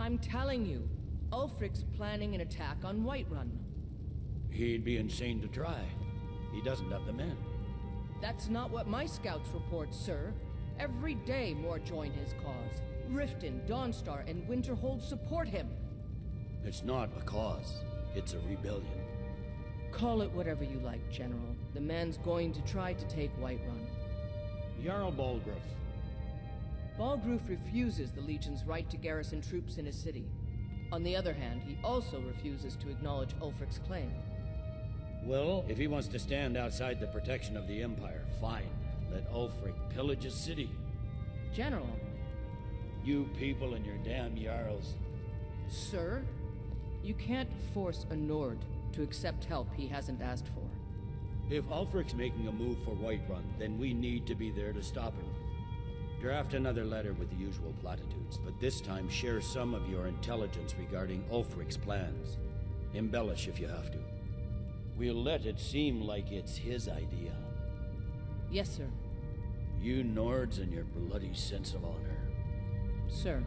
I'm telling you, Ulfric's planning an attack on Whiterun. He'd be insane to try. He doesn't have the men. That's not what my scouts report, sir. Every day more join his cause. Riften, Dawnstar, and Winterhold support him. It's not a cause. It's a rebellion. Call it whatever you like, General. The man's going to try to take Whiterun. Jarl Balgruuf. Balgruuf refuses the Legion's right to garrison troops in his city. On the other hand, he also refuses to acknowledge Ulfric's claim. Well, if he wants to stand outside the protection of the Empire, fine. Let Ulfric pillage a city. General. You people and your damn Jarls. Sir, you can't force a Nord to accept help he hasn't asked for. If Ulfric's making a move for Whiterun, then we need to be there to stop him. Draft another letter with the usual platitudes, but this time share some of your intelligence regarding Ulfric's plans. Embellish if you have to. We'll let it seem like it's his idea. Yes, sir. You Nords and your bloody sense of honor. Sir.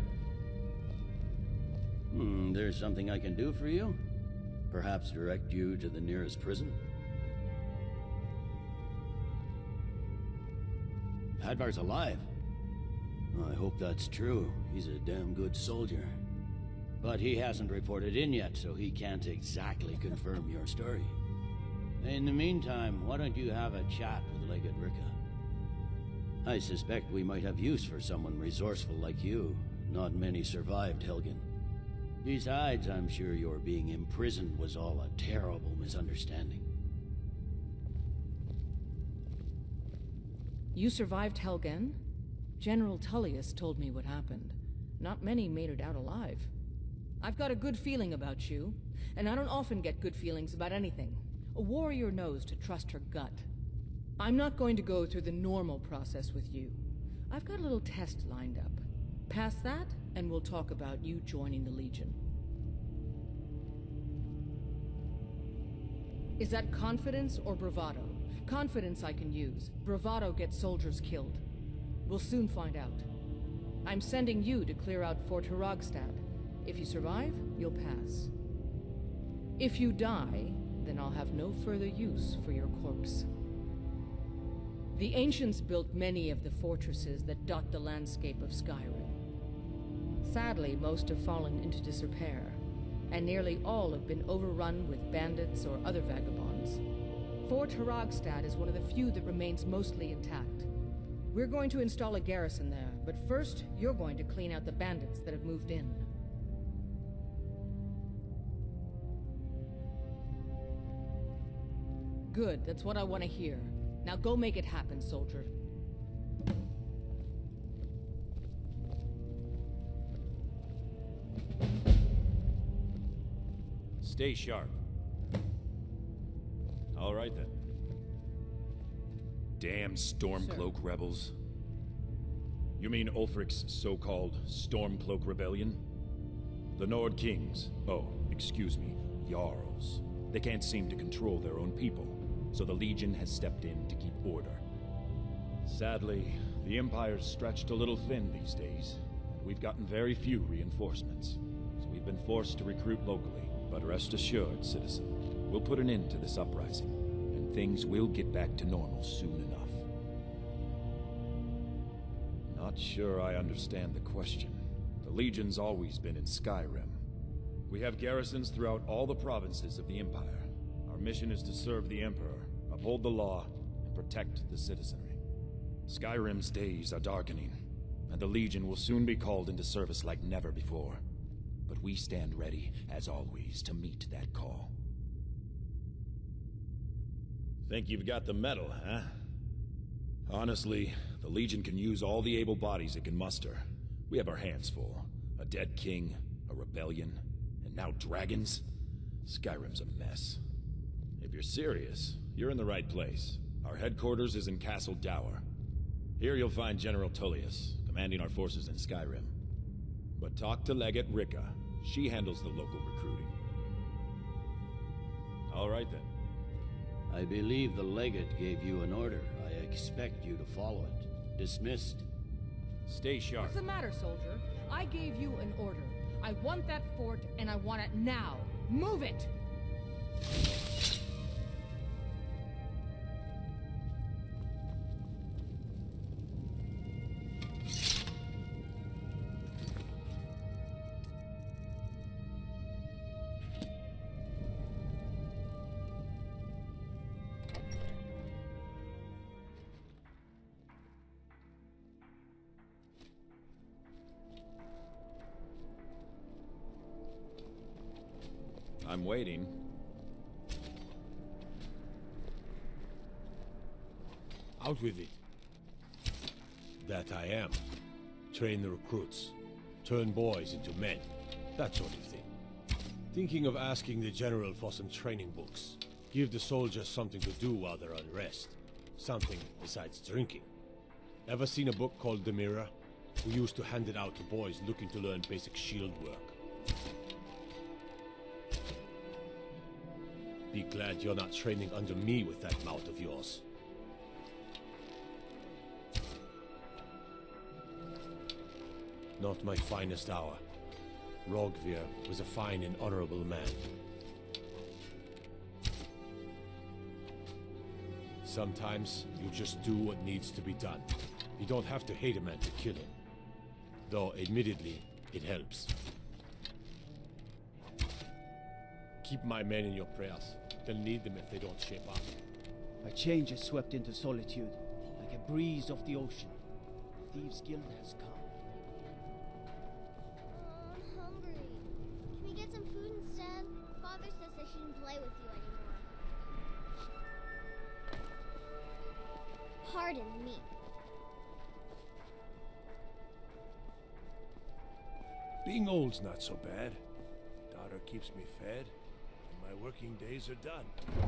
There's something I can do for you? Perhaps direct you to the nearest prison? Hadvar's alive. I hope that's true. He's a damn good soldier. But he hasn't reported in yet, so he can't exactly confirm your story. In the meantime, why don't you have a chat with Legate Rikke? I suspect we might have use for someone resourceful like you. Not many survived Helgen. Besides, I'm sure your being imprisoned was all a terrible misunderstanding. You survived Helgen? General Tullius told me what happened. Not many made it out alive. I've got a good feeling about you, and I don't often get good feelings about anything. A warrior knows to trust her gut. I'm not going to go through the normal process with you. I've got a little test lined up. Pass that, and we'll talk about you joining the Legion. Is that confidence or bravado? Confidence I can use. Bravado gets soldiers killed. We'll soon find out. I'm sending you to clear out Fort Hroggstad. If you survive, you'll pass. If you die, then I'll have no further use for your corpse. The ancients built many of the fortresses that dot the landscape of Skyrim. Sadly, most have fallen into disrepair, and nearly all have been overrun with bandits or other vagabonds. Fort Hroggstad is one of the few that remains mostly intact. We're going to install a garrison there, but first, you're going to clean out the bandits that have moved in. Good, that's what I want to hear. Now go make it happen, soldier. Stay sharp. All right then. Damn Stormcloak rebels. You mean Ulfric's so-called Stormcloak Rebellion? The Nord Kings, excuse me, Jarls. They can't seem to control their own people, so the Legion has stepped in to keep order. Sadly, the Empire's stretched a little thin these days, and we've gotten very few reinforcements, so we've been forced to recruit locally. But rest assured, citizen, we'll put an end to this uprising, and things will get back to normal soon enough. Not sure I understand the question. The Legion's always been in Skyrim. We have garrisons throughout all the provinces of the Empire. Our mission is to serve the Emperor, uphold the law, and protect the citizenry. Skyrim's days are darkening, and the Legion will soon be called into service like never before. But we stand ready, as always, to meet that call. Think you've got the mettle, huh? Honestly, the Legion can use all the able bodies it can muster. We have our hands full. A dead king, a rebellion, and now dragons? Skyrim's a mess. If you're serious, you're in the right place. Our headquarters is in Castle Dower. Here you'll find General Tullius, commanding our forces in Skyrim. But talk to Legate Rikke. She handles the local recruiting. All right then. I believe the Legate gave you an order. I expect you to follow it. Dismissed. Stay sharp. What's the matter, soldier? I gave you an order. I want that fort, and I want it now. Move it! I'm waiting. Out with it. That I am. Train the recruits. Turn boys into men. That sort of thing. Thinking of asking the General for some training books. Give the soldiers something to do while they're on rest. Something besides drinking. Ever seen a book called The Mirror? We used to hand it out to boys looking to learn basic shield work. Be glad you're not training under me with that mouth of yours. Not my finest hour. Rogvir was a fine and honorable man. Sometimes you just do what needs to be done. You don't have to hate a man to kill him. Though, admittedly, it helps. Keep my men in your prayers. They'll need them if they don't shape up. A change has swept into Solitude, like a breeze off the ocean. The Thieves' Guild has come. I'm hungry. Can we get some food instead? Father says I shouldn't play with you anymore. Pardon me. Being old's not so bad. Daughter keeps me fed. My working days are done.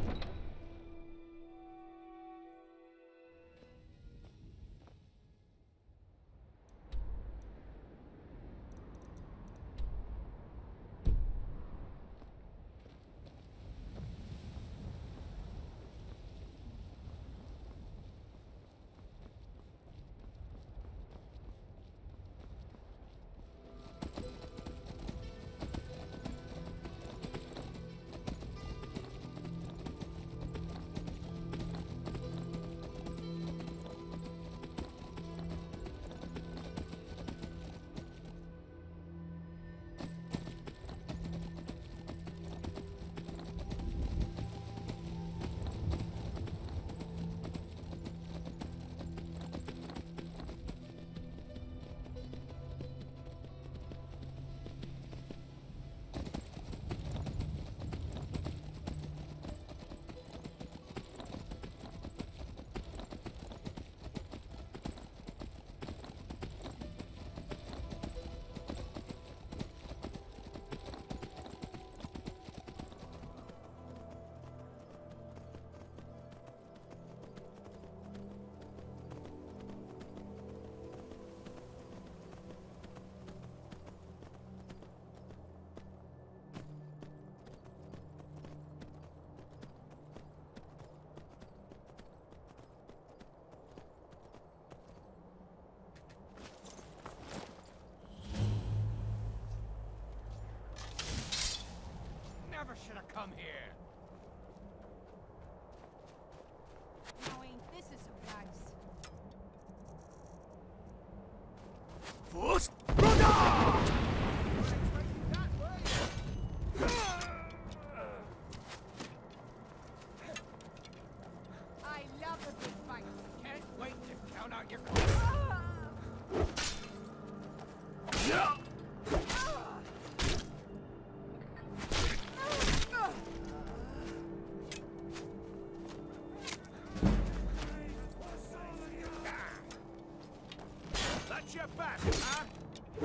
Never should have come here. Now ain't this a surprise? Fus! I love a good fight. Can't wait to count out your That's your back, huh?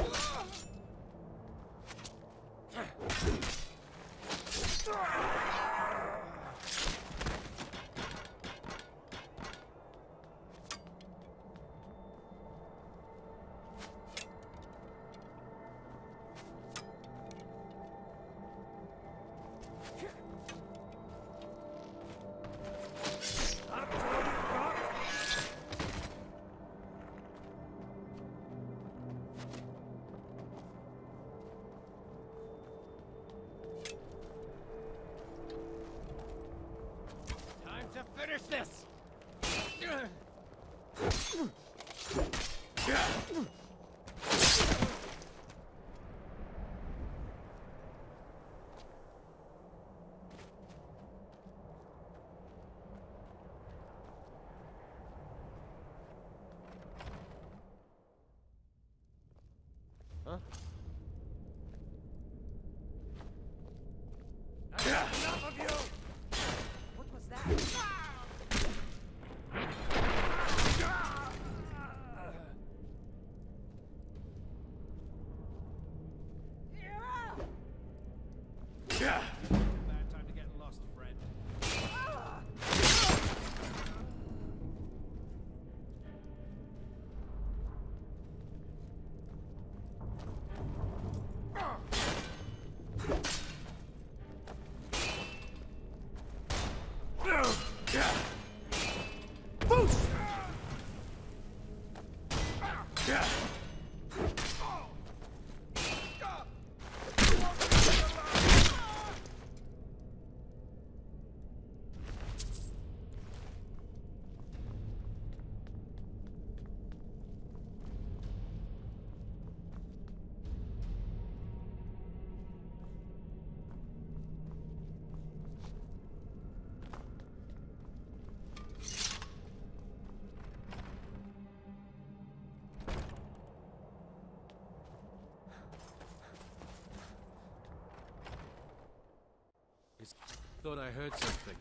Thought I heard something.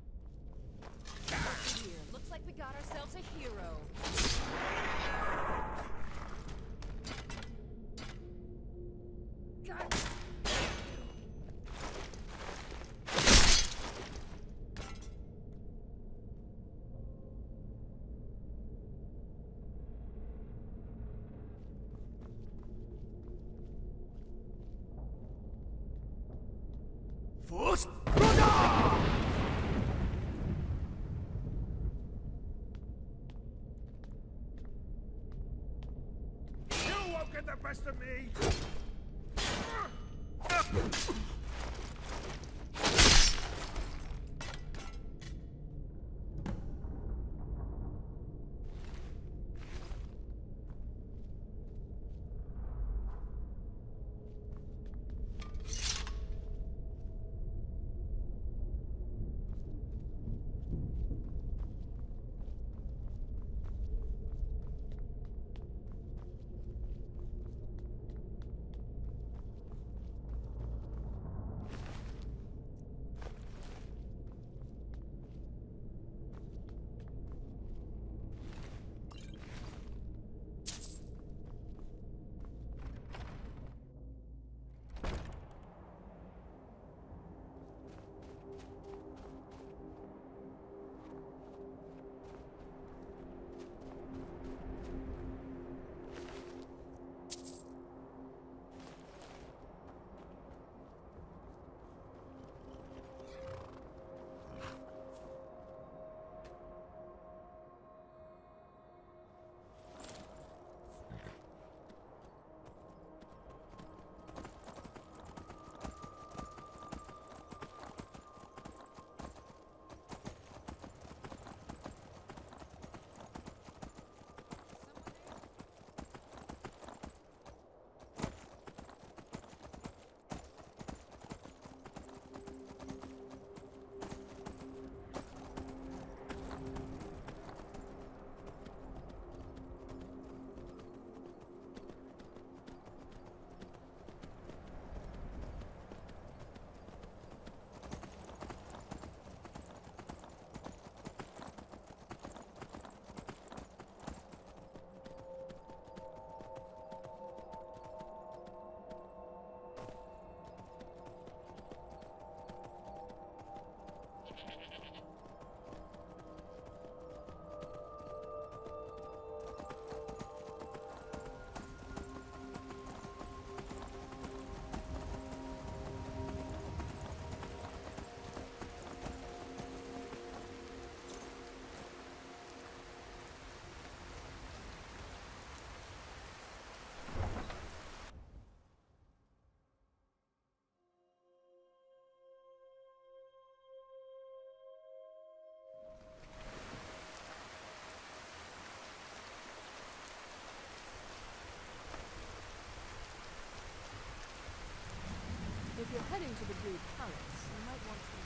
Here, looks like we got ourselves a hero. God. Force! You won't get the best of me! If you're heading to the Blue Palace, you might want to...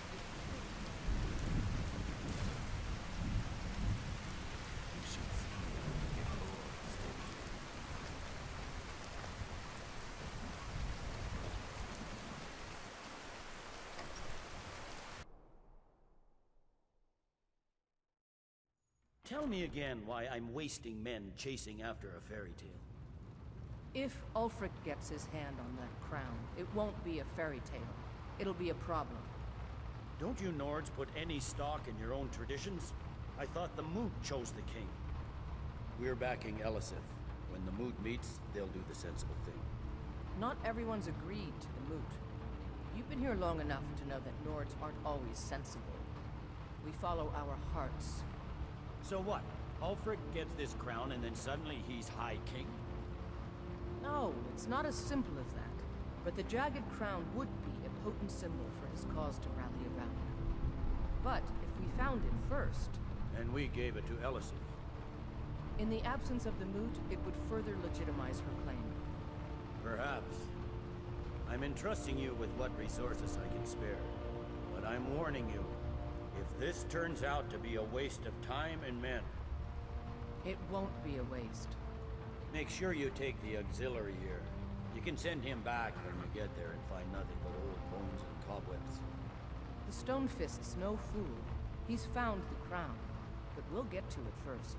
Tell me again why I'm wasting men chasing after a fairy tale. If Ulfric gets his hand on that crown, it won't be a fairy tale. It'll be a problem. Don't you Nords put any stock in your own traditions? I thought the Moot chose the king. We're backing Elisif. When the Moot meets, they'll do the sensible thing. Not everyone's agreed to the Moot. You've been here long enough to know that Nords aren't always sensible. We follow our hearts. So what? Ulfric gets this crown and then suddenly he's High King? No, it's not as simple as that. But the Jagged Crown would be a potent symbol for his cause to rally around. But if we found it first... And we gave it to Elisif. In the absence of the Moot, it would further legitimize her claim. Perhaps. I'm entrusting you with what resources I can spare. But I'm warning you, if this turns out to be a waste of time and men... It won't be a waste. Make sure you take the auxiliary here. You can send him back when you get there and find nothing but old bones and cobwebs. The Stone Fist's no fool. He's found the crown, but we'll get to it first.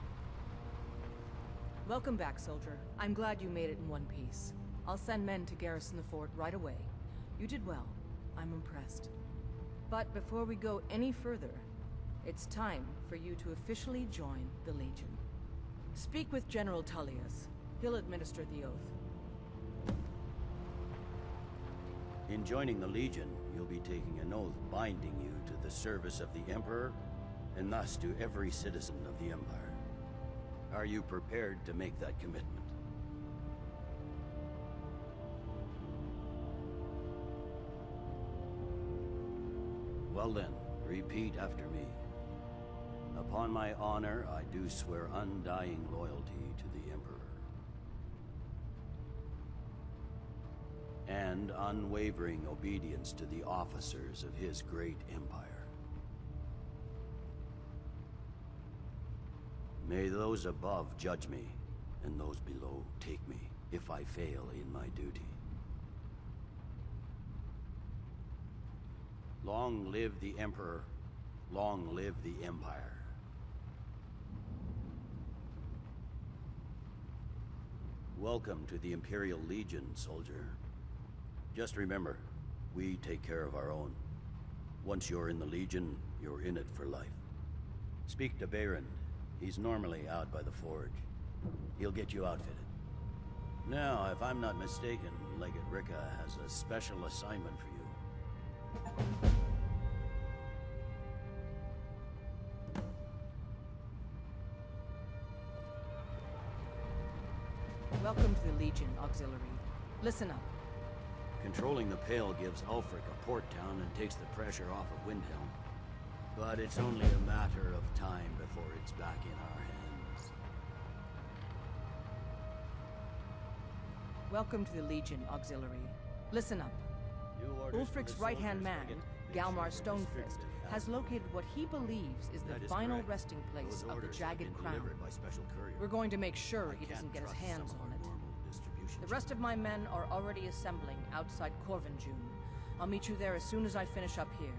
Welcome back, soldier. I'm glad you made it in one piece. I'll send men to garrison the fort right away. You did well. I'm impressed. But before we go any further, it's time for you to officially join the Legion. Speak with General Tullius. He'll administer the oath. In joining the Legion, you'll be taking an oath binding you to the service of the Emperor, and thus to every citizen of the Empire. Are you prepared to make that commitment? Well then, repeat after me. Upon my honor, I do swear undying loyalty to the Emperor. And unwavering obedience to the officers of his great empire. May those above judge me, and those below take me, if I fail in my duty. Long live the Emperor, long live the Empire. Welcome to the Imperial Legion, soldier. Just remember, we take care of our own. Once you're in the Legion, you're in it for life. Speak to Behrend. He's normally out by the forge. He'll get you outfitted. Now, if I'm not mistaken, Legate Rikke has a special assignment for you. Welcome to the Legion, Auxiliary. Listen up. Controlling the Pale gives Ulfric a port town and takes the pressure off of Windhelm. But it's only a matter of time before it's back in our hands. Welcome to the Legion, Auxiliary. Listen up. Ulfric's right-hand man, Galmar Stonefist, has located what he believes is the final resting place of the Jagged Crown. We're going to make sure he doesn't get his hands on it. The rest of my men are already assembling outside Corvinjune. I'll meet you there as soon as I finish up here.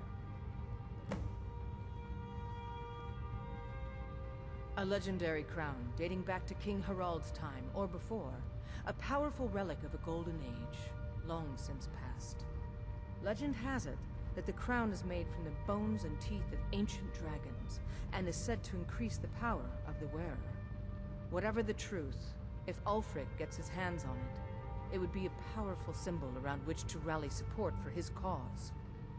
A legendary crown dating back to King Harald's time, or before. A powerful relic of a golden age, long since past. Legend has it that the crown is made from the bones and teeth of ancient dragons, and is said to increase the power of the wearer. Whatever the truth, if Ulfric gets his hands on it, it would be a powerful symbol around which to rally support for his cause.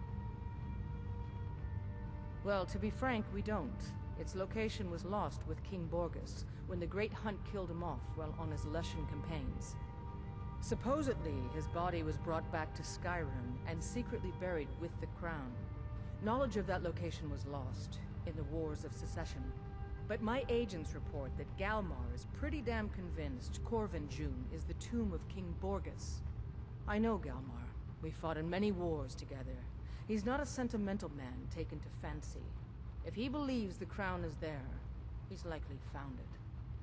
Well, to be frank, we don't. Its location was lost with King Borgus, when the Great Hunt killed him off while on his Leshen campaigns. Supposedly, his body was brought back to Skyrim and secretly buried with the crown. Knowledge of that location was lost in the Wars of Secession. But my agents report that Galmar is pretty damn convinced Corvinjune is the tomb of King Borgus. I know Galmar. We fought in many wars together. He's not a sentimental man taken to fancy. If he believes the crown is there, he's likely found it.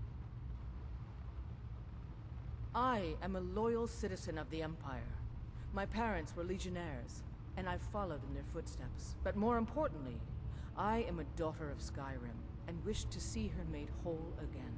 I am a loyal citizen of the Empire. My parents were legionnaires, and I've followed in their footsteps. But more importantly, I am a daughter of Skyrim, and wish to see her made whole again.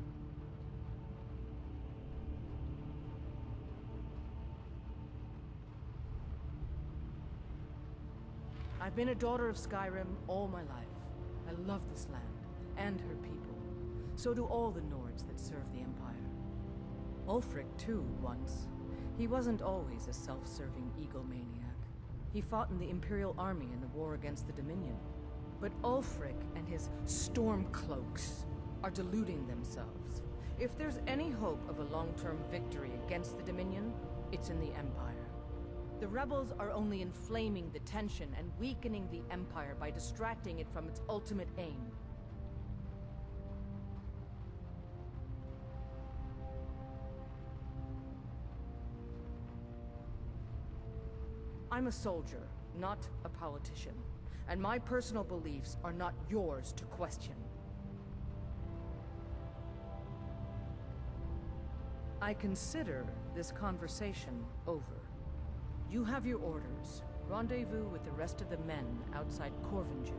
I've been a daughter of Skyrim all my life. I love this land, and her people. So do all the Nords that serve the Empire. Ulfric, too, once. He wasn't always a self-serving egomaniac. He fought in the Imperial army in the war against the Dominion. But Ulfric and his Stormcloaks are deluding themselves. If there's any hope of a long-term victory against the Dominion, it's in the Empire. The rebels are only inflaming the tension and weakening the Empire by distracting it from its ultimate aim. I'm a soldier, not a politician, and my personal beliefs are not yours to question. I consider this conversation over. You have your orders. Rendezvous with the rest of the men outside Corvinju.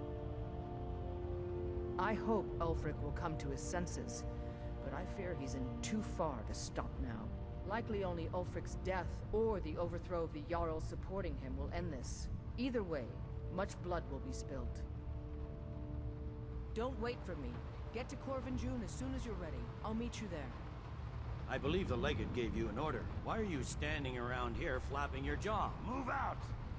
I hope Ulfric will come to his senses, but I fear he's in too far to stop now. Likely only Ulfric's death or the overthrow of the Jarls supporting him will end this. Either way, much blood will be spilled. Don't wait for me. Get to Corvinju as soon as you're ready. I'll meet you there. I believe the Legate gave you an order. Why are you standing around here flapping your jaw? Move out!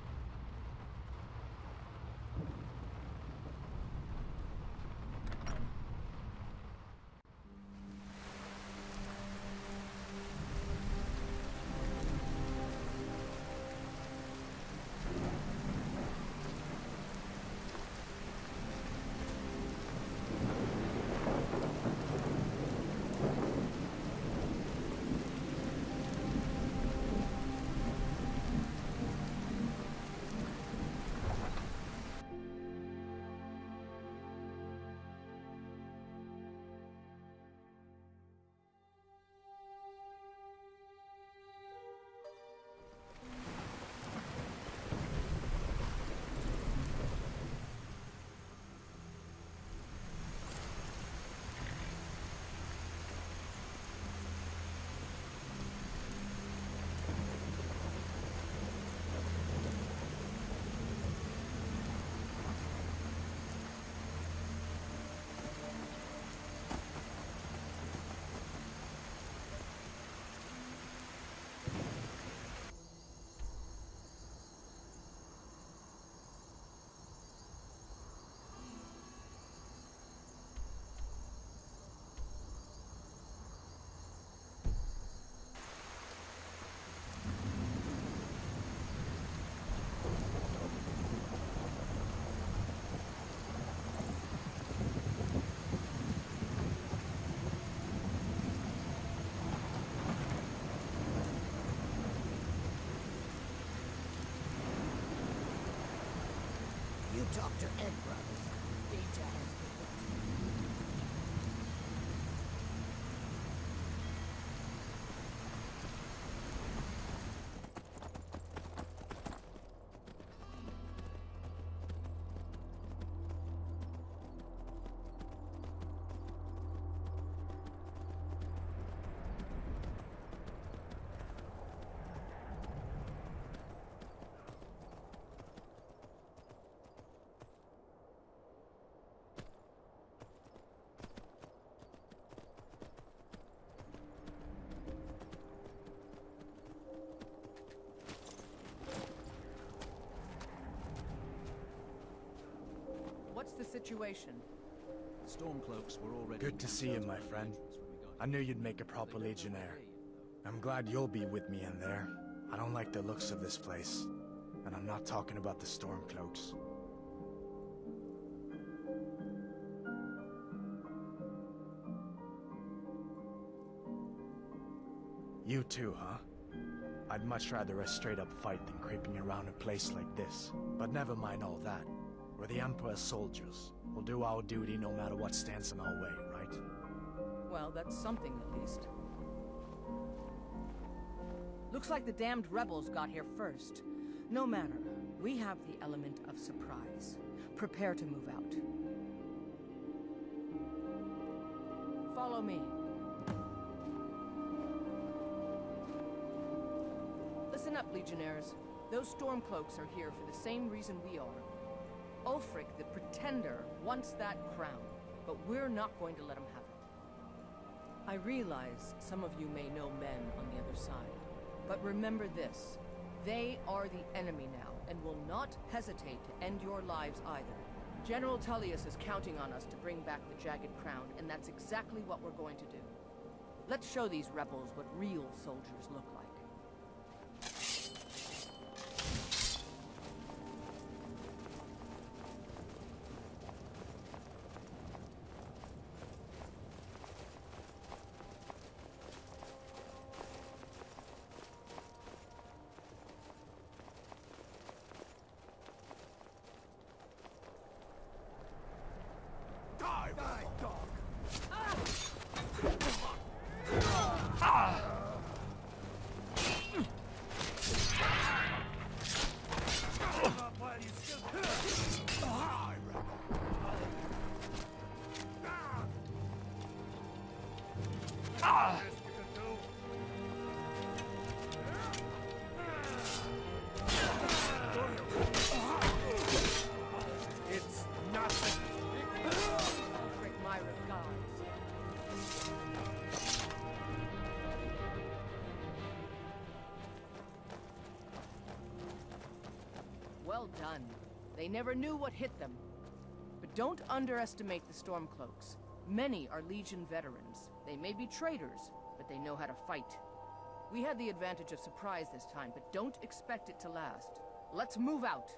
Dr. Ed Brothers. Danger has What's the situation? Stormcloaks were already... Good to see you, my friend. I knew you'd make a proper legionnaire. I'm glad you'll be with me in there. I don't like the looks of this place. And I'm not talking about the Stormcloaks. You too, huh? I'd much rather a straight-up fight than creeping around a place like this. But never mind all that. We're the Emperor's soldiers. We'll do our duty no matter what stands in our way, right? Well, that's something at least. Looks like the damned rebels got here first. No matter. We have the element of surprise. Prepare to move out. Follow me. Listen up, Legionnaires. Those Stormcloaks are here for the same reason we are. Ulfric, the Pretender, wants that crown, but we're not going to let him have it. I realize some of you may know men on the other side, but remember this. They are the enemy now, and will not hesitate to end your lives either. General Tullius is counting on us to bring back the Jagged Crown, and that's exactly what we're going to do. Let's show these rebels what real soldiers look like. Die, dog! Well done. They never knew what hit them. But don't underestimate the Stormcloaks. Many are Legion veterans. They may be traitors, but they know how to fight. We had the advantage of surprise this time, but don't expect it to last. Let's move out.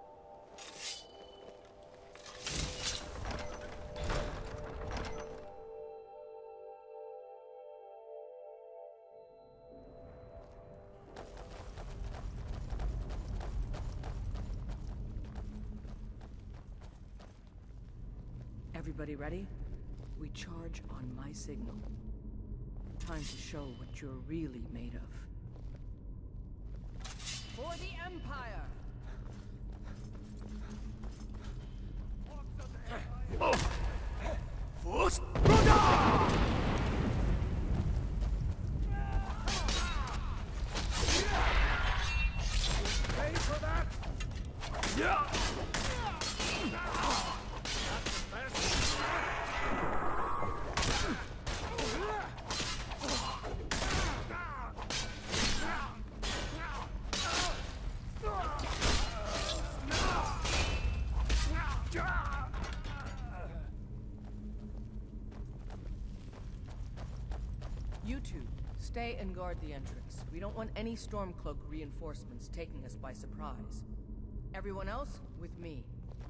Everybody ready? We charge on my signal. Time to show what you're really made of. For the Empire! Force! Ready for that? Yeah! You two, stay and guard the entrance. We don't want any Stormcloak reinforcements taking us by surprise. Everyone else, with me.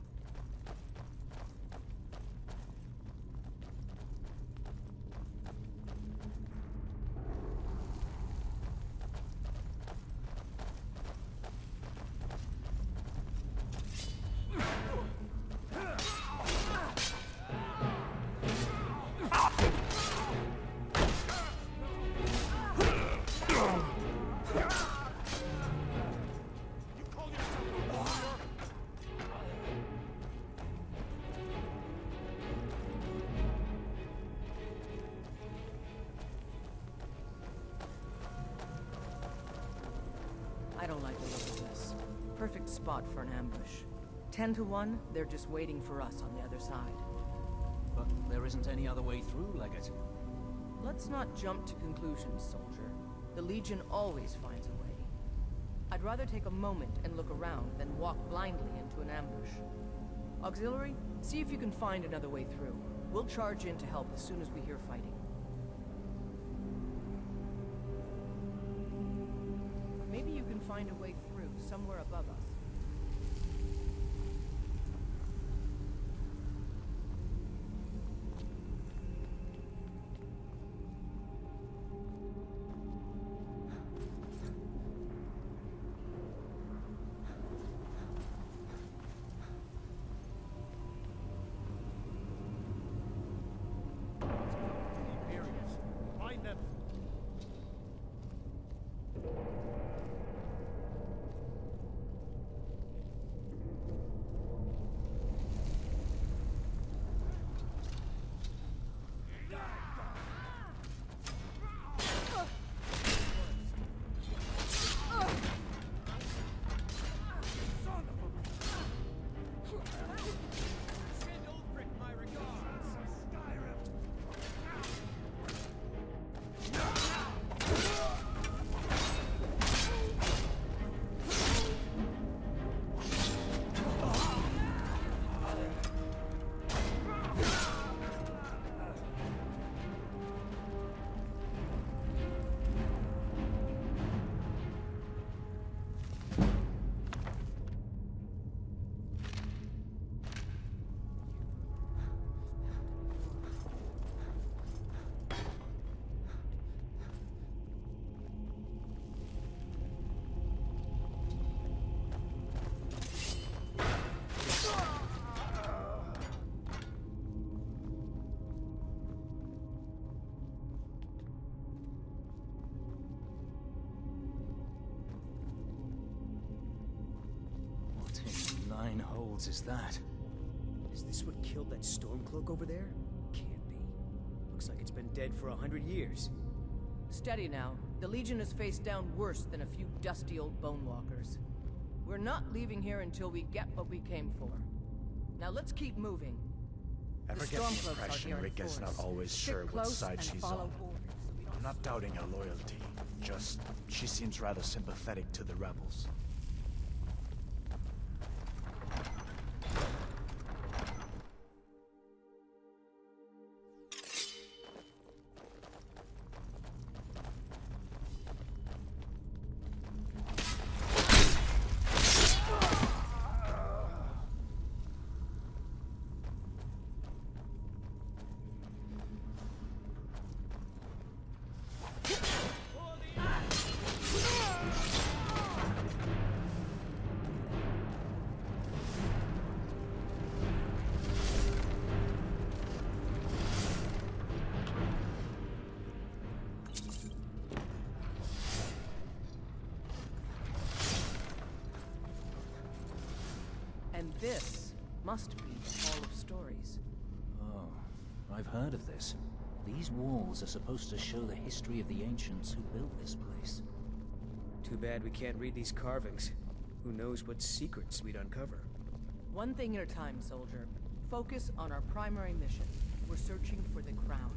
I don't like the look of this. Perfect spot for an ambush. 10 to 1, they're just waiting for us on the other side. But there isn't any other way through, Legate. Let's not jump to conclusions, soldier. The Legion always finds a way. I'd rather take a moment and look around than walk blindly into an ambush. Auxiliary, see if you can find another way through. We'll charge in to help as soon as we hear fighting. Maybe you can find a way through somewhere above us. Holds is that? Is this what killed that Stormcloak over there? Can't be. Looks like it's been dead for 100 years. Steady now. The Legion has faced down worse than a few dusty old bonewalkers. We're not leaving here until we get what we came for. Now let's keep moving. Ever get the impression Rikke's not always sure what side she's on? I'm not doubting her loyalty. Just, she seems rather sympathetic to the rebels. This must be the Hall of Stories. Oh, I've heard of this. These walls are supposed to show the history of the ancients who built this place. Too bad we can't read these carvings. Who knows what secrets we'd uncover. One thing at a time, soldier. Focus on our primary mission. We're searching for the crown.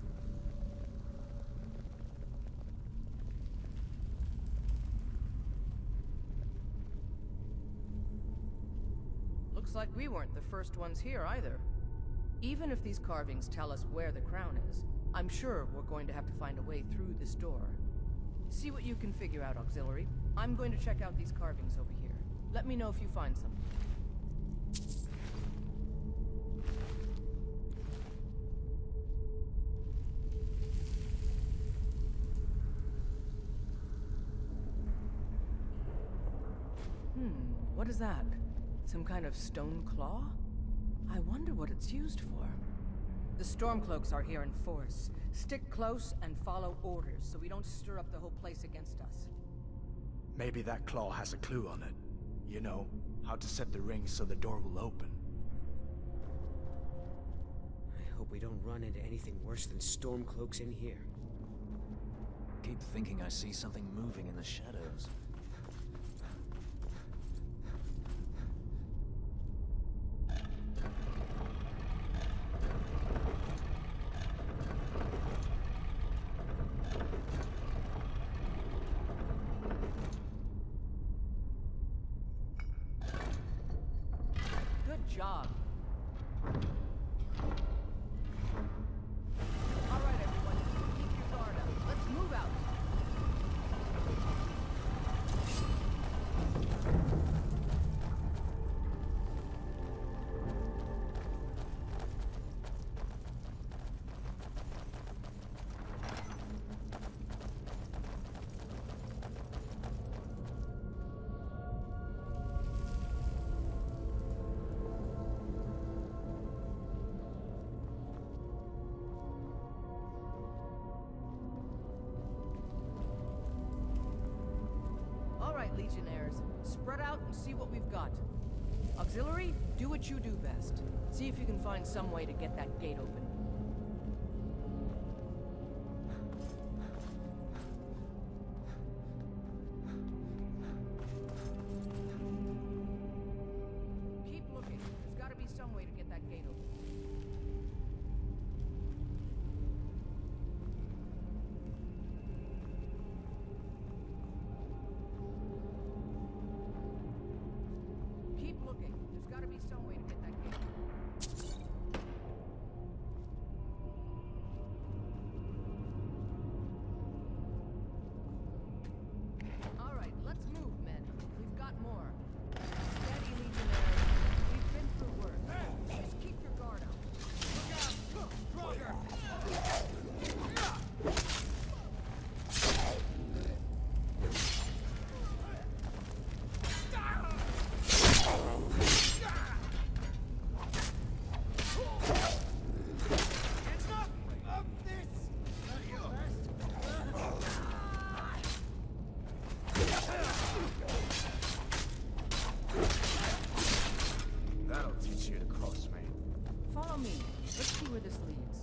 Looks like we weren't the first ones here either. Even if these carvings tell us where the crown is, I'm sure we're going to have to find a way through this door. See what you can figure out, Auxiliary. I'm going to check out these carvings over here. Let me know if you find something. What is that? Some kind of stone claw? I wonder what it's used for. The Stormcloaks are here in force. Stick close and follow orders so we don't stir up the whole place against us. Maybe that claw has a clue on it. You know, how to set the ring so the door will open. I hope we don't run into anything worse than Stormcloaks in here. Keep thinking I see something moving in the shadows. Good job. All right, everyone. Keep your guard up. Let's move out. Legionnaires, spread out and see what we've got. Auxiliary, do what you do best. See if you can find some way to get that gate open. Keep looking. There's got to be some way to get that gate open. There's got to be some way to get that gate. All right, let's move, men. We've got more. Steady, Legionnaires. We've been through worse. Just keep your guard up. Look out! Stronger! Follow me. Let's see where this leads.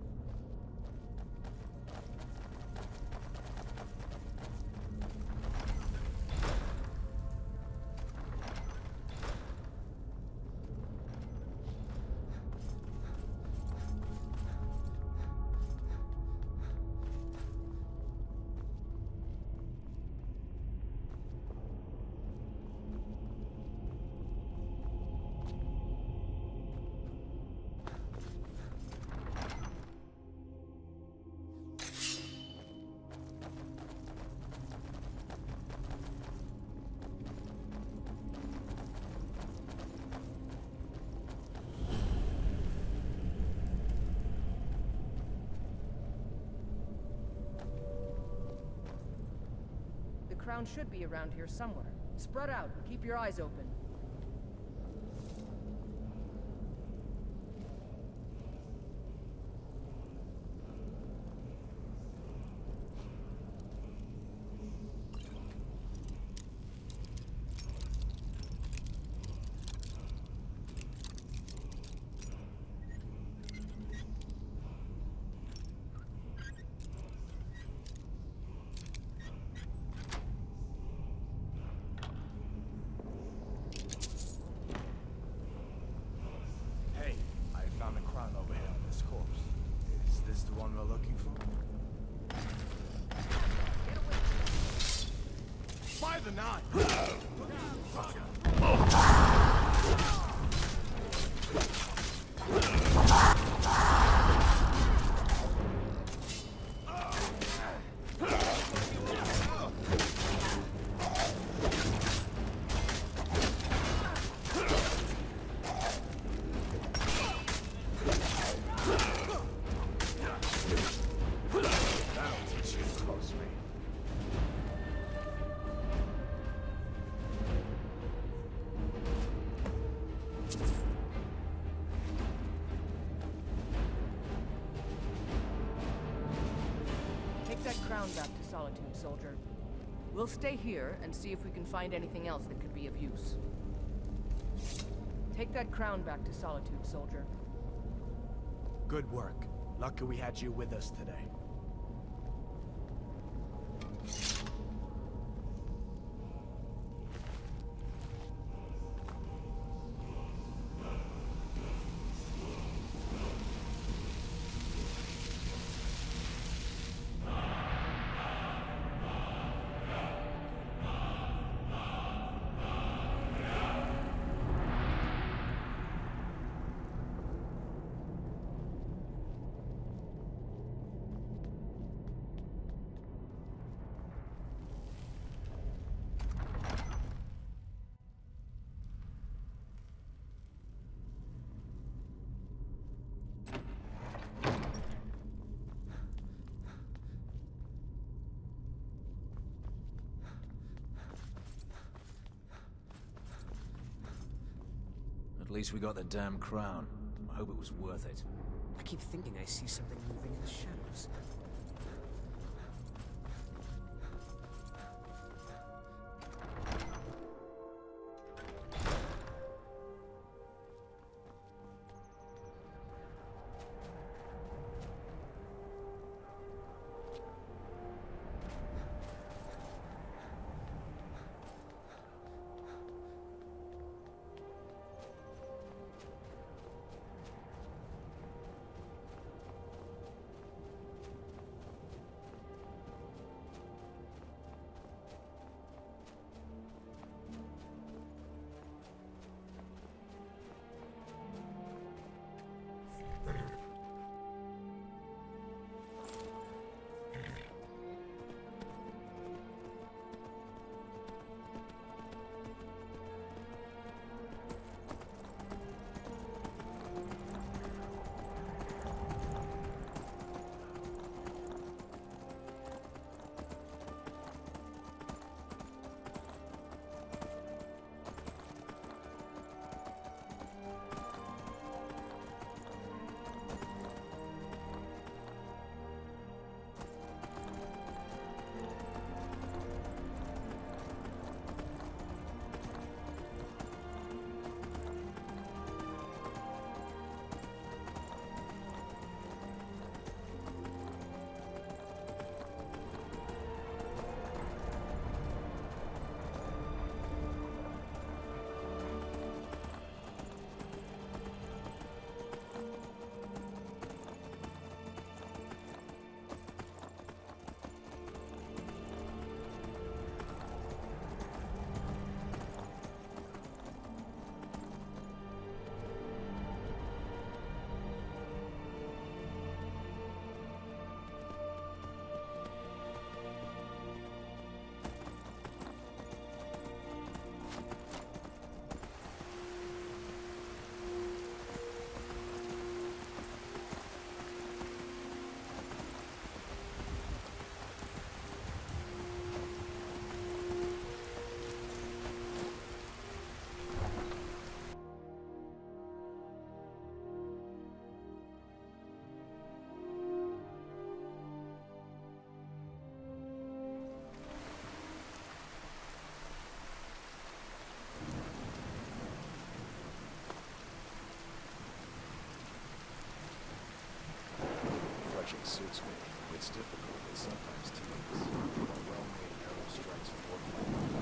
The crown should be around here somewhere. Spread out and keep your eyes open. going on? Back to Solitude, soldier. We'll stay here and see if we can find anything else that could be of use. Take that crown back to Solitude, soldier. Good work. Lucky we had you with us today. At least we got the damn crown. I hope it was worth it. I keep thinking I see something moving in the shadows. Fletching suits me. It's difficult, but sometimes tedious. A well-made arrow strikes forward.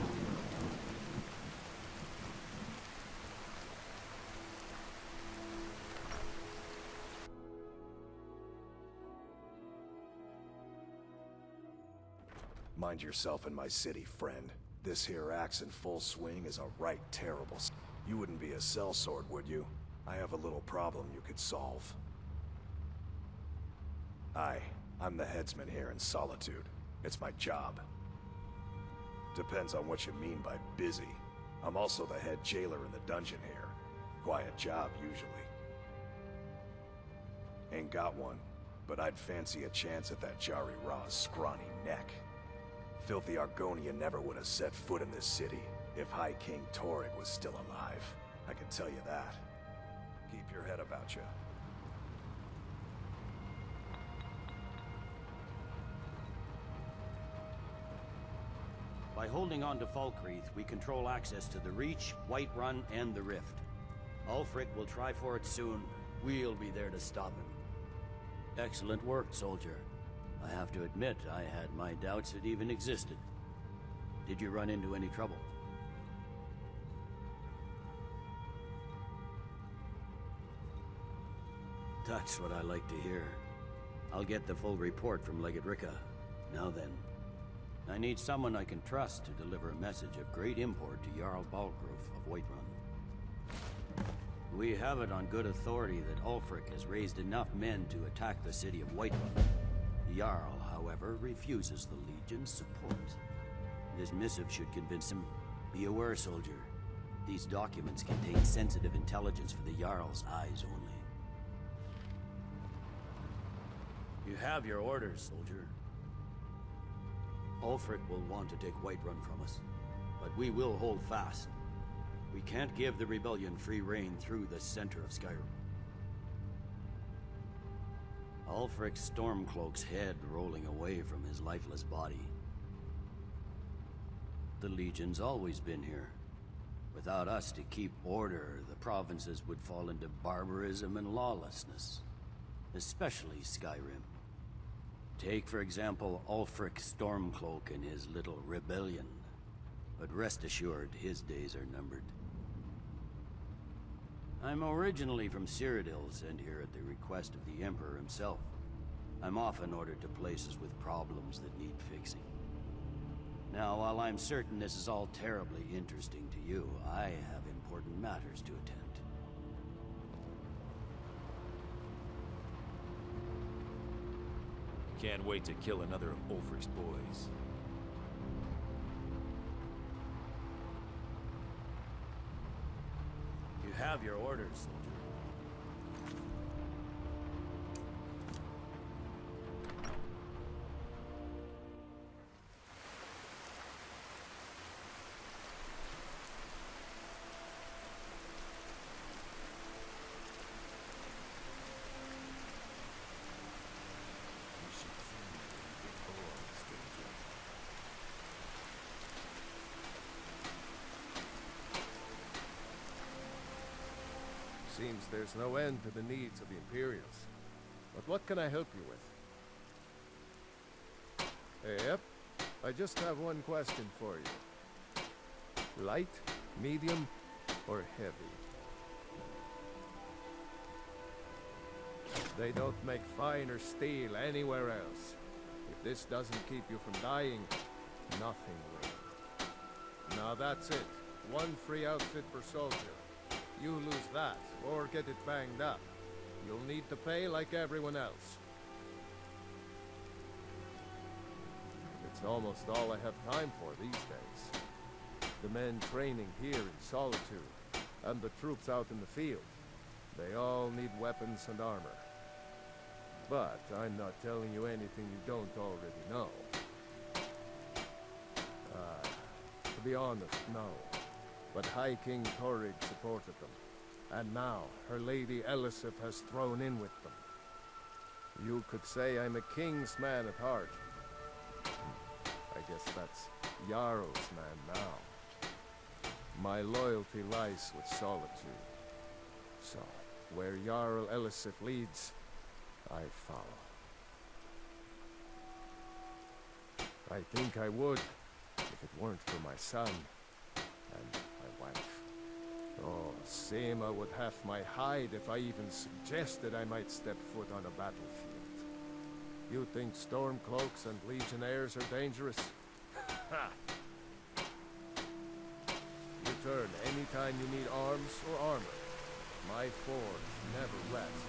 Mind yourself in my city, friend. This here axe in full swing is a right terrible. You wouldn't be a sellsword, would you? I have a little problem you could solve. I'm the headsman here in Solitude. It's my job. Depends on what you mean by busy. I'm also the head jailer in the dungeon here. Quiet job, usually. Ain't got one, but I'd fancy a chance at that Jari Ra's scrawny neck. Filthy Argonian never would have set foot in this city if High King Torrig was still alive. I can tell you that. Keep your head about you. By holding on to Falkreath, we control access to the Reach, Whiterun, and the Rift. Ulfric will try for it soon. We'll be there to stop him. Excellent work, soldier. I have to admit, I had my doubts it even existed. Did you run into any trouble? That's what I like to hear. I'll get the full report from Legate Rikke. Now then, I need someone I can trust to deliver a message of great import to Jarl Balgrove of Whiterun. We have it on good authority that Ulfric has raised enough men to attack the city of Whiterun. The Jarl, however, refuses the Legion's support. This missive should convince him. Be aware, soldier. These documents contain sensitive intelligence for the Jarl's eyes only. You have your orders, soldier. Ulfric will want to take Whiterun from us, but we will hold fast. We can't give the rebellion free rein through the center of Skyrim. Ulfric's Stormcloak's head rolling away from his lifeless body. The Legion's always been here. Without us to keep order, the provinces would fall into barbarism and lawlessness. Especially Skyrim. Take, for example, Ulfric Stormcloak and his little rebellion. But rest assured, his days are numbered. I'm originally from Cyrodiil, sent here at the request of the Emperor himself. I'm often ordered to places with problems that need fixing. Now, while I'm certain this is all terribly interesting to you, I have important matters to attend. Can't wait to kill another of Ulfric's boys. You have your orders, soldier. Seems there's no end to the needs of the Imperials. But what can I help you with? Yep, I just have one question for you. Light, medium, or heavy? They don't make finer steel anywhere else. If this doesn't keep you from dying, nothing will. Now that's it. One free outfit per soldier. You lose that, or get it banged up. You'll need to pay like everyone else. It's almost all I have time for these days. The men training here in Solitude, and the troops out in the field. They all need weapons and armor. But I'm not telling you anything you don't already know. To be honest, no. But High King Torrig supported them. And now, her lady Elisif has thrown in with them. You could say I'm a king's man at heart. I guess that's Jarl's man now. My loyalty lies with Solitude. So, where Jarl Elisif leads, I follow. I think I would, if it weren't for my son and my wife. Oh, Seema would have my hide if I even suggested I might step foot on a battlefield. You think Stormcloaks and Legionnaires are dangerous? Ha! anytime you need arms or armor. My forge never rests.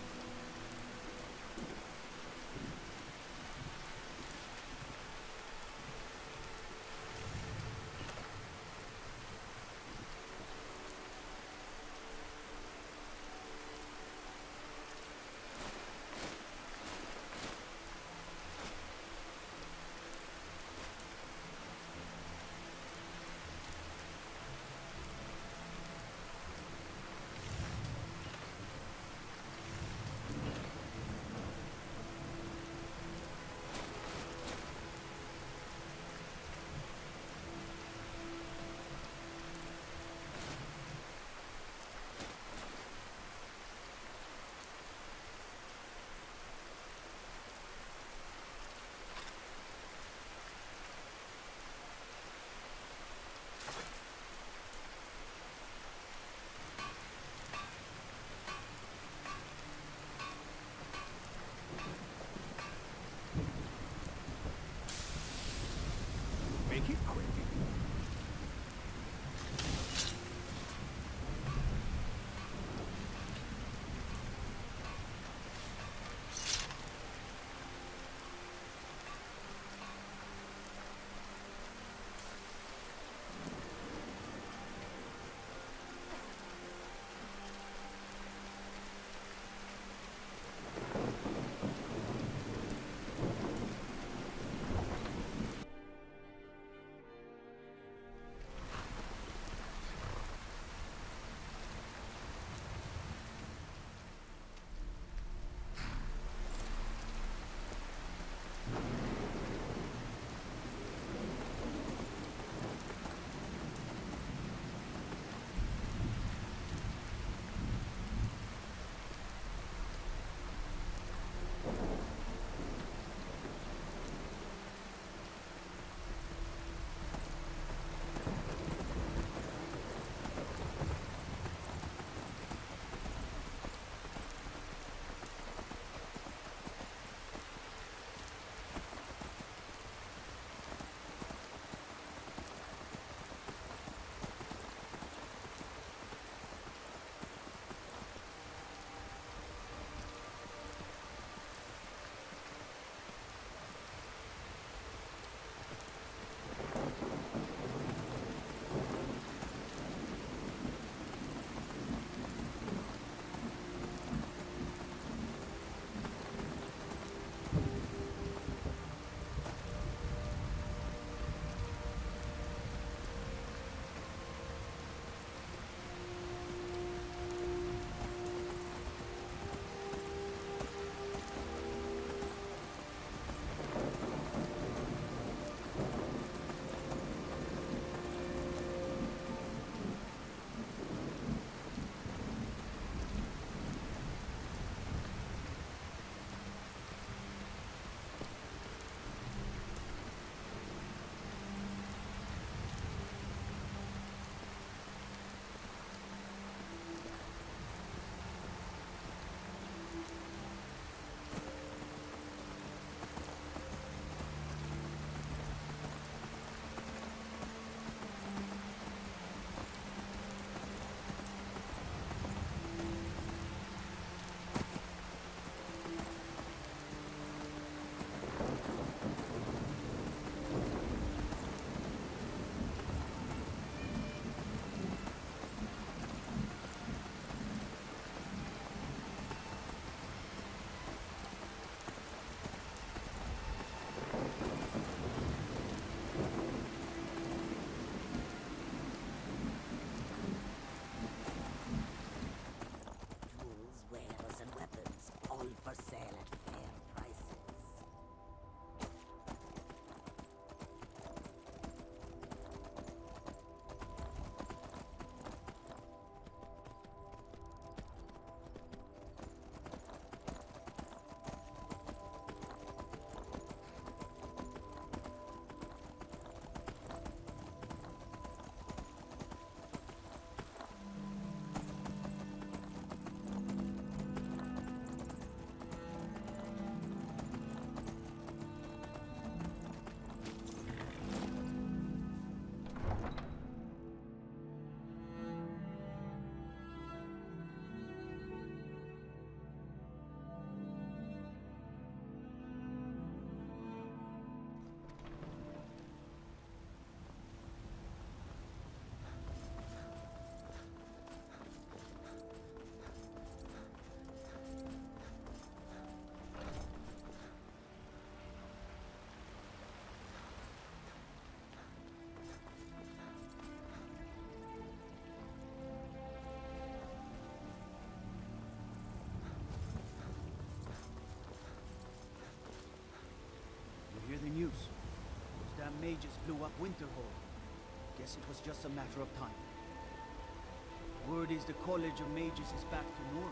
mages blew up Winterhold. Guess it was just a matter of time. Word is the College of Mages is back to normal.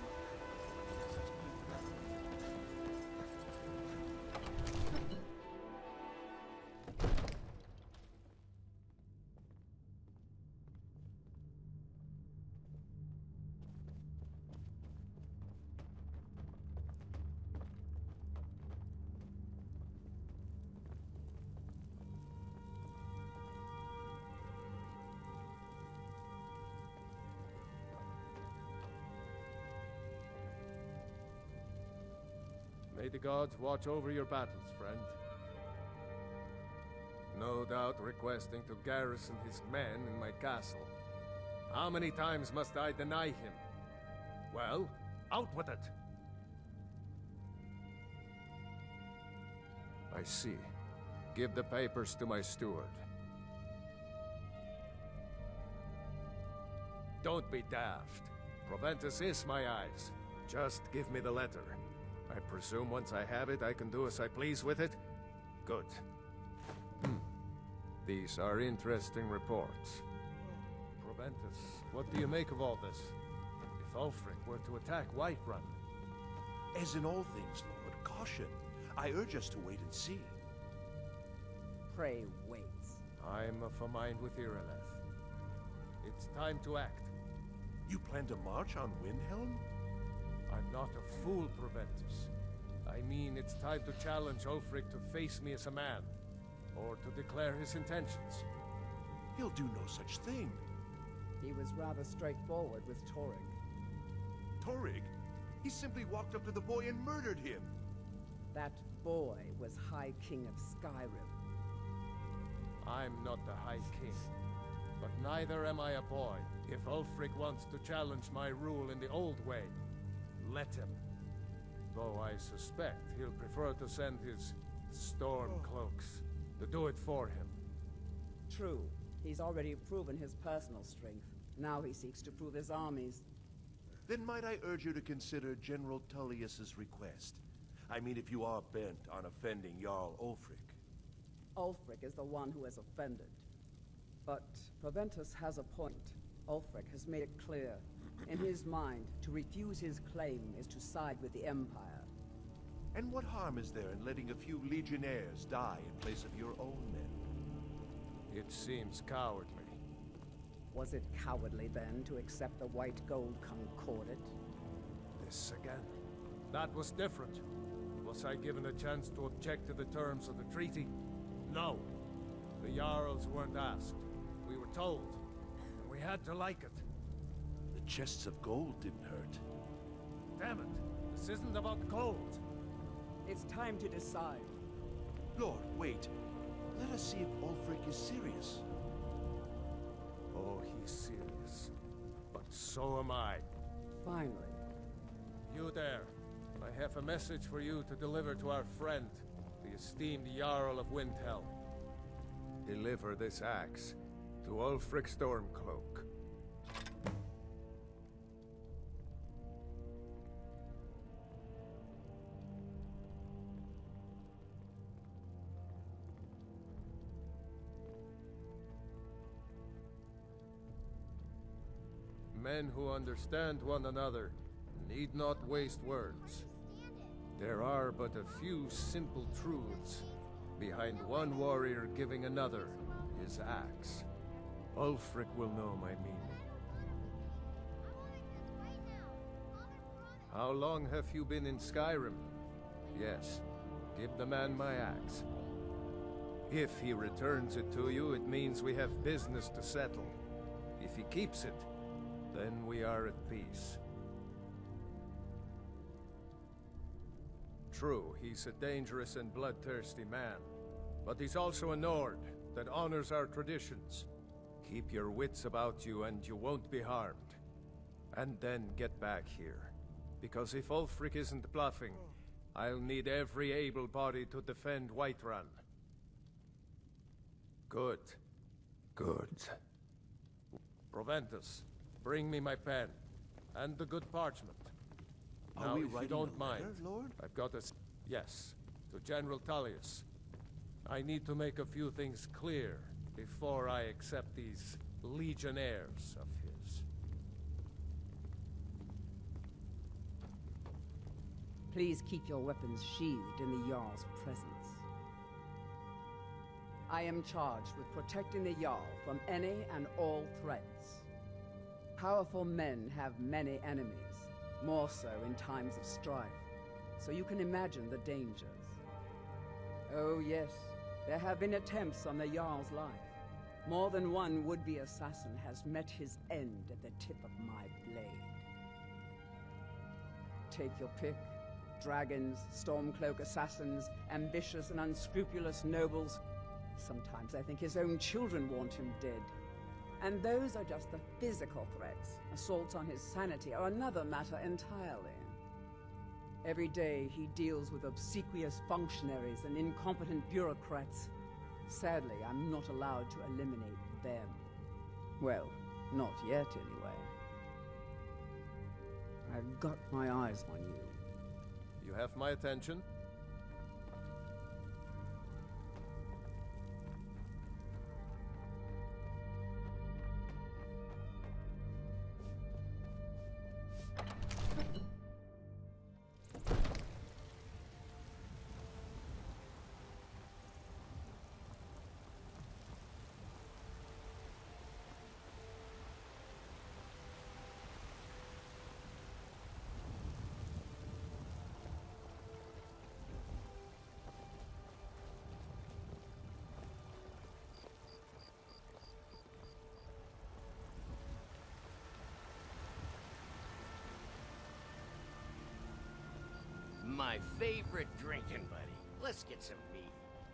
May the gods watch over your battles, friend. No doubt requesting to garrison his men in my castle. How many times must I deny him? Well, out with it! I see. Give the papers to my steward. Don't be daft. Proventus is my eyes. Just give me the letter. I presume once I have it, I can do as I please with it? Good. These are interesting reports. Proventus, what do you make of all this? If Ulfric were to attack Whiterun? As in all things, Lord, caution. I urge us to wait and see. Pray wait. I'm of a mind with Irileth. It's time to act. You plan to march on Windhelm? I'm not a fool, Proventus. I mean, it's time to challenge Ulfric to face me as a man, or to declare his intentions. He'll do no such thing. He was rather straightforward with Torrig. Torrig? He simply walked up to the boy and murdered him. That boy was High King of Skyrim. I'm not the High King, but neither am I a boy. If Ulfric wants to challenge my rule in the old way, let him. Though I suspect he'll prefer to send his storm cloaks to do it for him. True. He's already proven his personal strength. Now he seeks to prove his armies. Then might I urge you to consider General Tullius's request? I mean, if you are bent on offending Jarl Ulfric. Ulfric is the one who has offended. But Proventus has a point. Ulfric has made it clear. In his mind, to refuse his claim is to side with the Empire. And what harm is there in letting a few legionnaires die in place of your own men? It seems cowardly. Was it cowardly then to accept the White Gold Concordat? This again. That was different. Was I given a chance to object to the terms of the treaty? No. The Jarls weren't asked. We were told. And we had to like it. The chests of gold didn't hurt. Damn it! This isn't about gold! It's time to decide. Lord, wait. Let us see if Ulfric is serious. Oh, he's serious. But so am I. Finally. You there. I have a message for you to deliver to our friend, the esteemed Jarl of Windhelm. Deliver this axe to Ulfric Stormcloak. Men who understand one another need not waste words. There are but a few simple truths behind one warrior giving another his axe. Ulfric will know my meaning. How long have you been in Skyrim? Yes, give the man my axe. If he returns it to you, it means we have business to settle. If he keeps it, then we are at peace. True, he's a dangerous and bloodthirsty man, but he's also a Nord that honors our traditions. Keep your wits about you and you won't be harmed. And then get back here. Because if Ulfric isn't bluffing, I'll need every able body to defend Whiterun. Good. Good. Proventus, bring me my pen. And the good parchment. Are Now, we if you writing don't a mind, letter, Lord? I've got a... Yes, to General Tullius. I need to make a few things clear before I accept these legionnaires of his. Please keep your weapons sheathed in the Jarl's presence. I am charged with protecting the Jarl from any and all threats. Powerful men have many enemies, more so in times of strife, so you can imagine the dangers. Oh yes, there have been attempts on the Jarl's life. More than one would-be assassin has met his end at the tip of my blade. Take your pick. Dragons, Stormcloak assassins, ambitious and unscrupulous nobles. Sometimes I think his own children want him dead. And those are just the physical threats. Assaults on his sanity are another matter entirely. Every day he deals with obsequious functionaries and incompetent bureaucrats. Sadly, I'm not allowed to eliminate them. Well, not yet anyway. I've got my eyes on you. You have my attention. My favorite drinking buddy. Let's get some mead.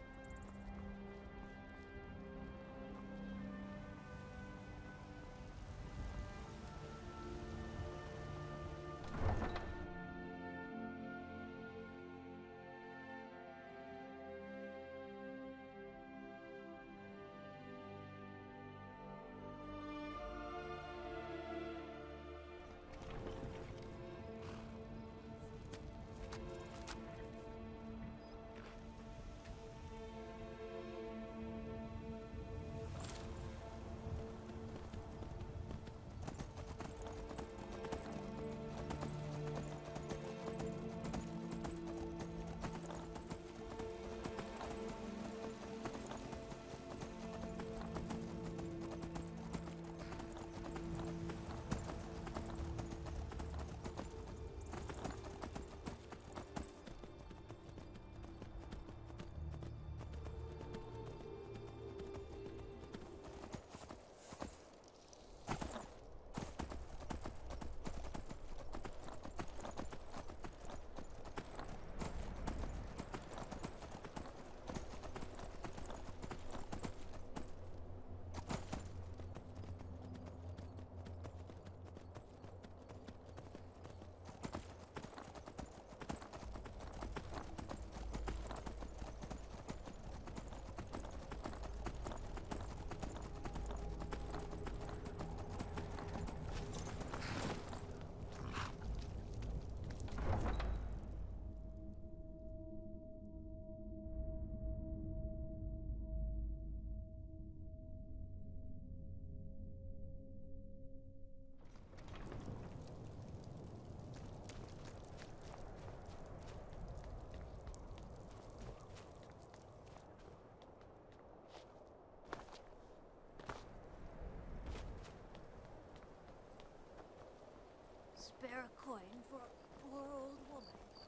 Spare a coin for a poor old woman.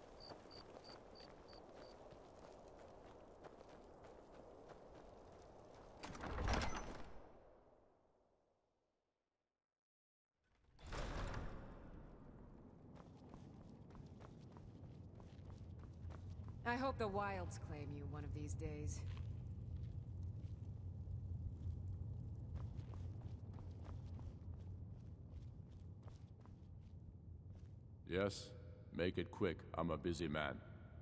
I hope the wilds claim you one of these days. Yes? Make it quick. I'm a busy man.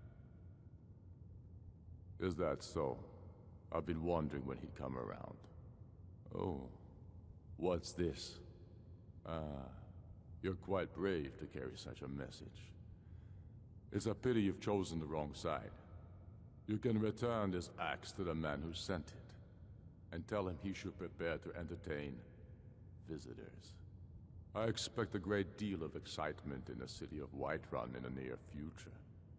Is that so? I've been wondering when he'd come around. Oh. What's this? You're quite brave to carry such a message. It's a pity you've chosen the wrong side. You can return this axe to the man who sent it, and tell him he should prepare to entertain visitors. I expect a great deal of excitement in the city of Whiterun in the near future.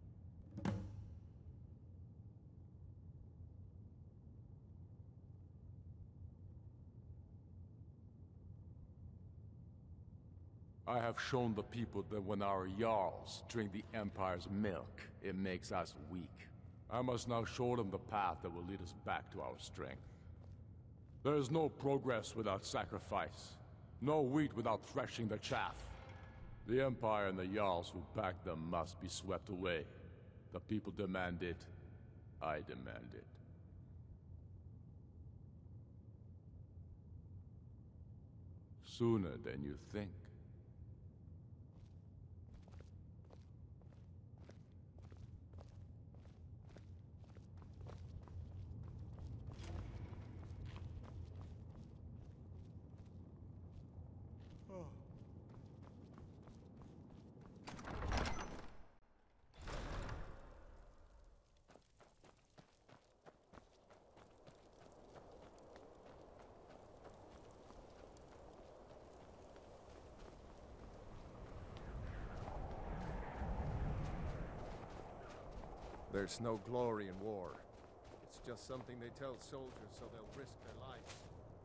I have shown the people that when our Jarls drink the Empire's milk, it makes us weak. I must now show them the path that will lead us back to our strength. There is no progress without sacrifice, no wheat without threshing the chaff. The Empire and the Jarls who back them must be swept away. The people demand it. I demand it. Sooner than you think. There's no glory in war. It's just something they tell soldiers so they'll risk their lives.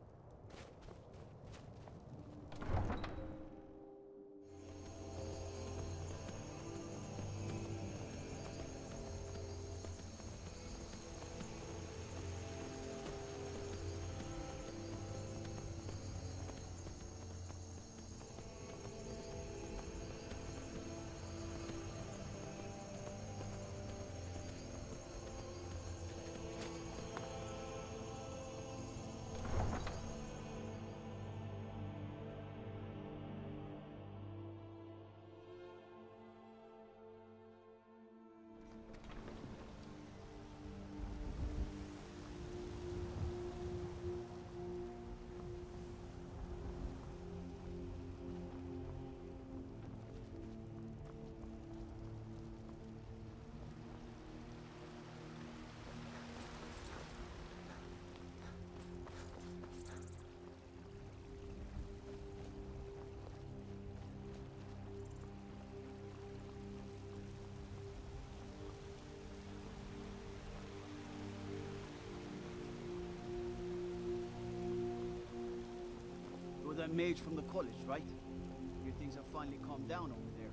That mage from the college, right? Your things have finally calmed down over there.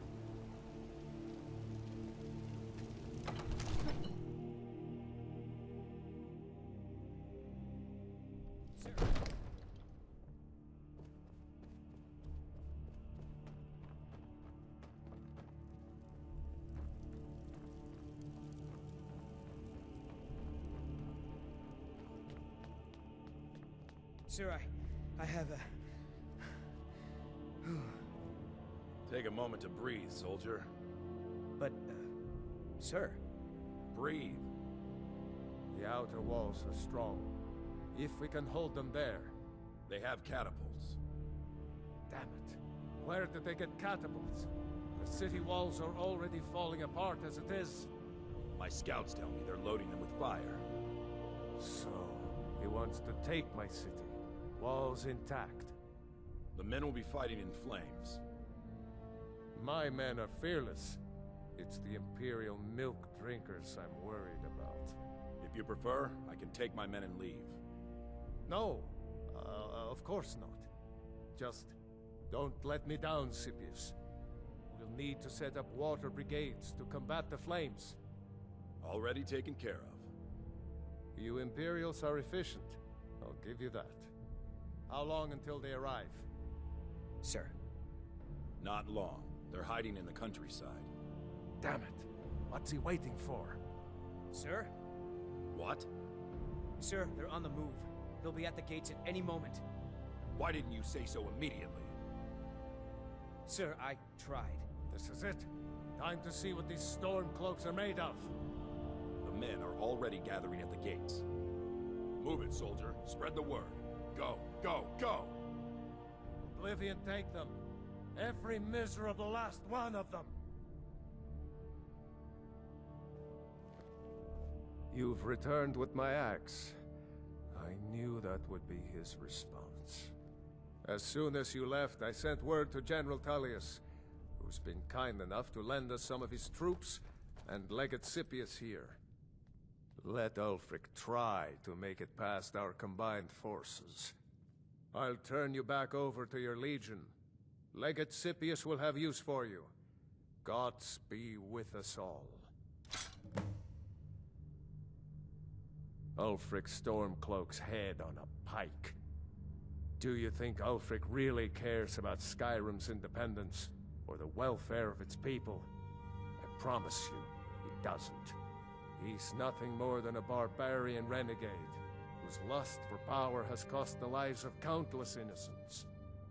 Sir, I have a... Take a moment to breathe, soldier. But, sir... Breathe. The outer walls are strong. If we can hold them there... They have catapults. Damn it. Where did they get catapults? The city walls are already falling apart as it is. My scouts tell me they're loading them with fire. So, he wants to take my city. Walls intact. The men will be fighting in flames. My men are fearless. It's the Imperial milk drinkers I'm worried about. If you prefer, I can take my men and leave. No, of course not. Just don't let me down, Scipius. We'll need to set up water brigades to combat the flames. Already taken care of. You Imperials are efficient. I'll give you that. How long until they arrive? Sir. Not long. They're hiding in the countryside. Damn it. What's he waiting for? Sir? What? Sir, they're on the move. They'll be at the gates at any moment. Why didn't you say so immediately? Sir, I tried. This is it. Time to see what these storm cloaks are made of. The men are already gathering at the gates. Move it, soldier. Spread the word. Go, go, go! Oblivion take them. Every miserable last one of them. You've returned with my axe. I knew that would be his response. As soon as you left, I sent word to General Tullius, who's been kind enough to lend us some of his troops, and Legate Scipius here. Let Ulfric try to make it past our combined forces. I'll turn you back over to your legion. Legate Scipius will have use for you. Gods be with us all. Ulfric Stormcloak's head on a pike. Do you think Ulfric really cares about Skyrim's independence, or the welfare of its people? I promise you, he doesn't. He's nothing more than a barbarian renegade, whose lust for power has cost the lives of countless innocents.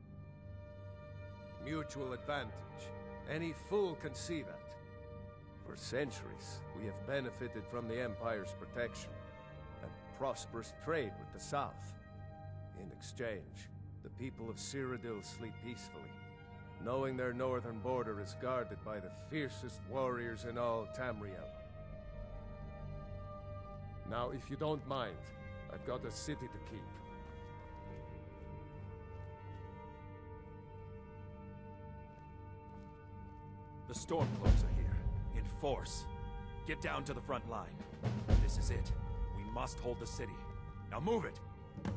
Mutual advantage. Any fool can see that. For centuries, we have benefited from the Empire's protection, and prosperous trade with the South. In exchange, the people of Cyrodiil sleep peacefully, knowing their northern border is guarded by the fiercest warriors in all Tamriel. Now, if you don't mind, I've got a city to keep. The Stormcloaks are here, in force. Get down to the front line. This is it. We must hold the city. Now move it!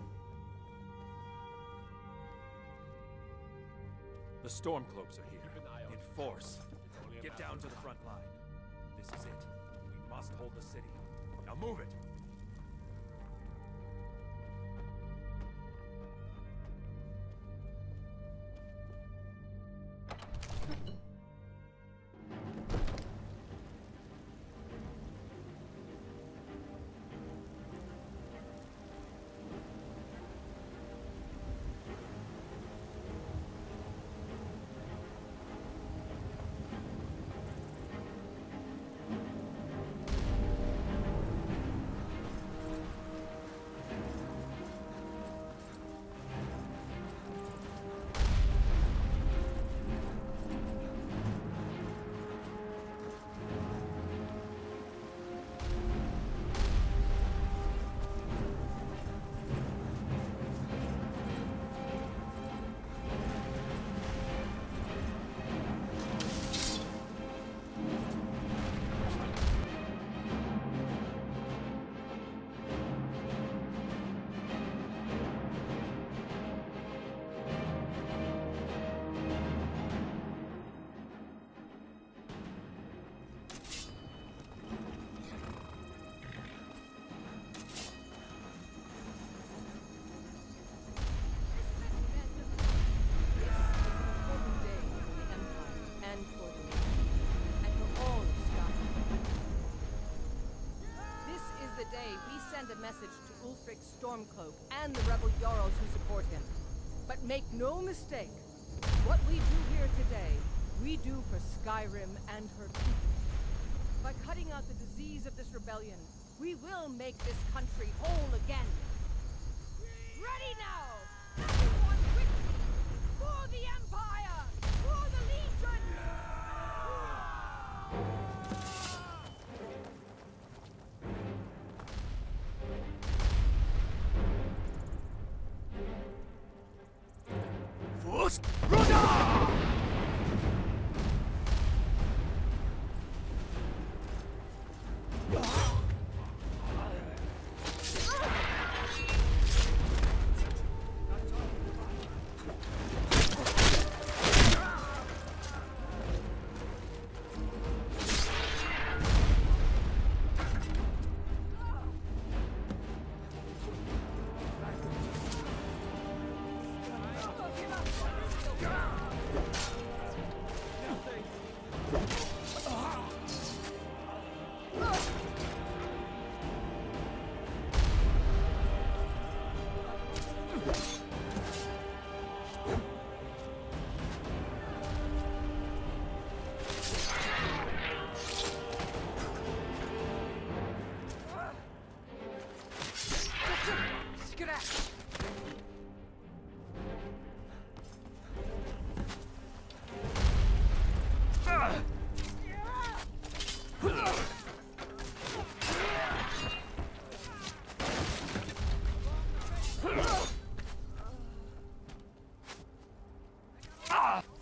The Stormcloaks are here, in force. Get down to the front line. This is it. We must hold the city. Now move it! Send a message to Ulfric Stormcloak and the rebel Jarls who support him. But make no mistake, what we do here today, we do for Skyrim and her people. By cutting out the disease of this rebellion, we will make this country whole again. Ready now! Everyone with me! For the Empire! For the Legion!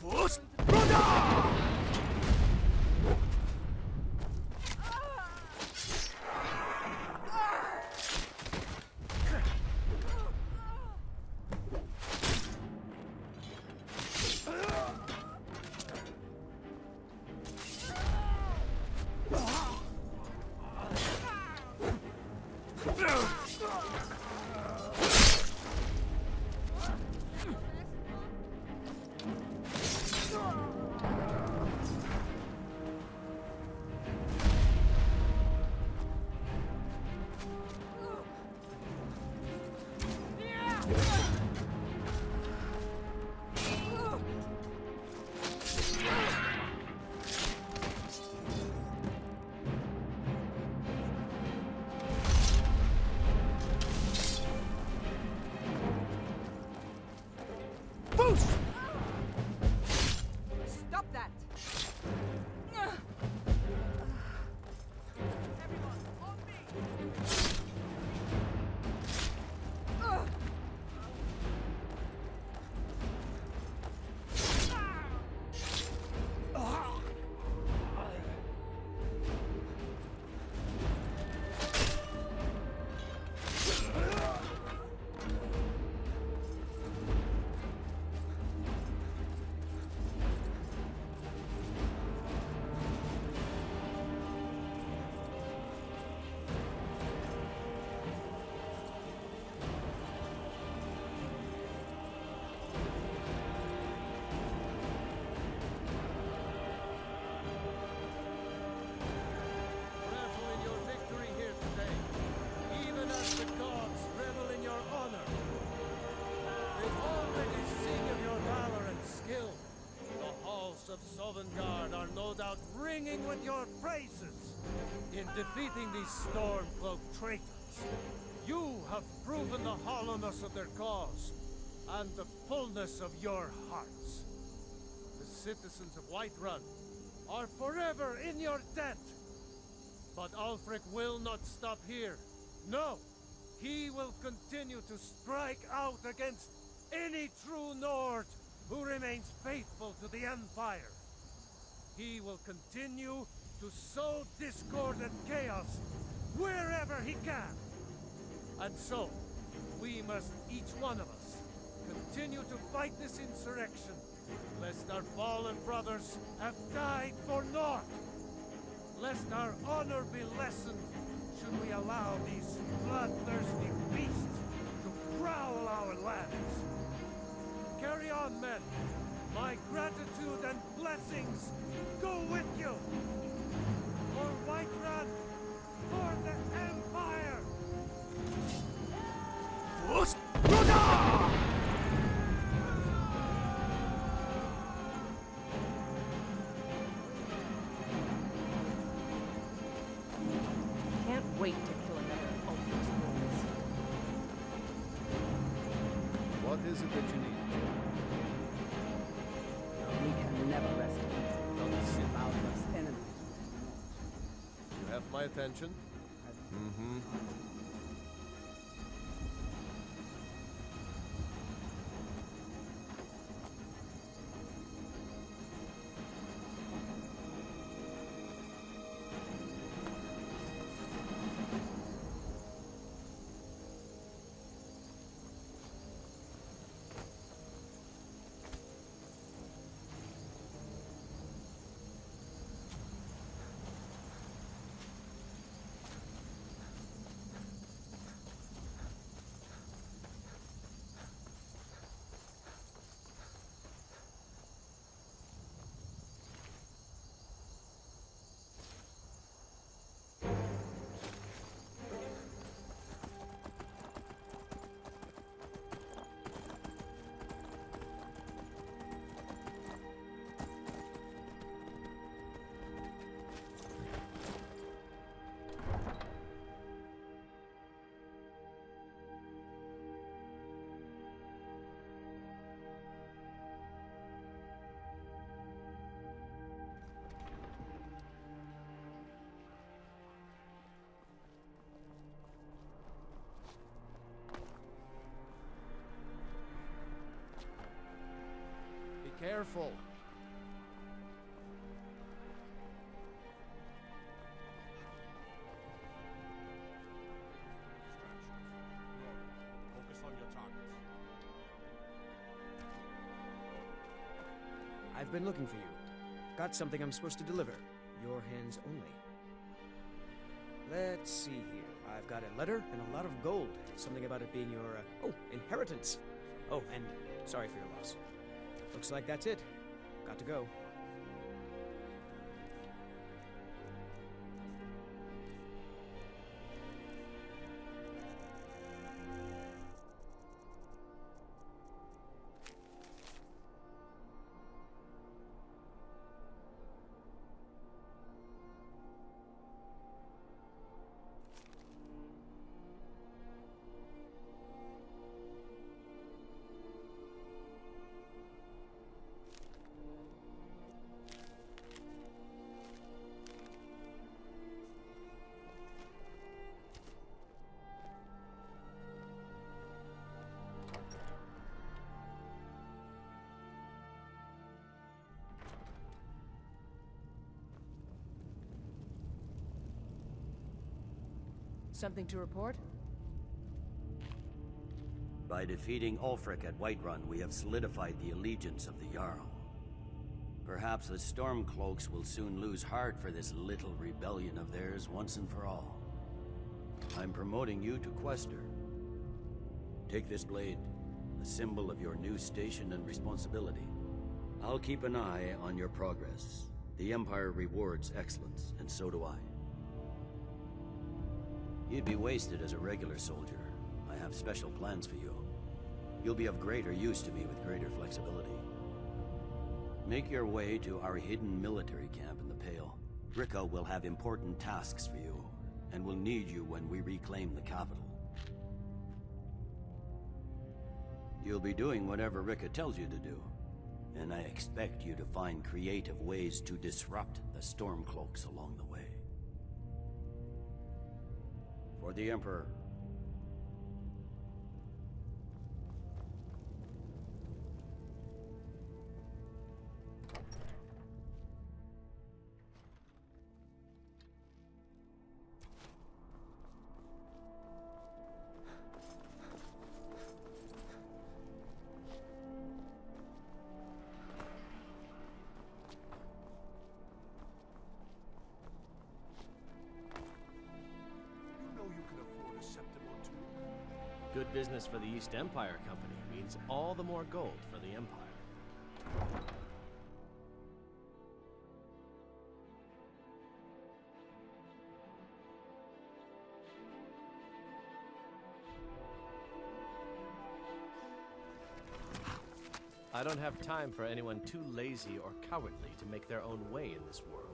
Stop that! Everyone, on me! Revel in your victory here today, even as the gods revel in your honor. They already sing of your valor and skill. The halls of Sovngarde are no doubt ringing with your praises. In defeating these Stormcloak traitors, you have proven the hollowness of their cause and the fullness of your hearts. The citizens of Whiterun are forever in your debt. But Ulfric will not stop here. No! He will continue to strike out against any true Nord who remains faithful to the Empire. He will continue to sow discord and chaos wherever he can. And so, we must, each one of us, continue to fight this insurrection, lest our fallen brothers have died for naught. Lest our honor be lessened, should we allow these bloodthirsty beasts to prowl our lands. Carry on, men. My gratitude and blessings go with you. For Whiterun, for the Empire! Can't wait to kill another Ulfric's hordes. What is it that you need? We can never rest easy. Don't sip out of us enemies. You have my attention? Mm-hmm. Careful. I've been looking for you. Got something I'm supposed to deliver. Your hands only. Let's see here. I've got a letter and a lot of gold. Something about it being your, inheritance. Oh, and sorry for your loss. Looks like that's it. Got to go. Something to report? By defeating Ulfric at Whiterun, we have solidified the allegiance of the Jarl. Perhaps the Stormcloaks will soon lose heart for this little rebellion of theirs once and for all. I'm promoting you to Quester. Take this blade, a symbol of your new station and responsibility. I'll keep an eye on your progress. The Empire rewards excellence, and so do I. You'd be wasted as a regular soldier. I have special plans for you. You'll be of greater use to me with greater flexibility. Make your way to our hidden military camp in the Pale. Rikke will have important tasks for you, and will need you when we reclaim the capital. You'll be doing whatever Rikke tells you to do, and I expect you to find creative ways to disrupt the Stormcloaks along the way. For the Emperor. Good business for the East Empire Company means all the more gold for the Empire. I don't have time for anyone too lazy or cowardly to make their own way in this world.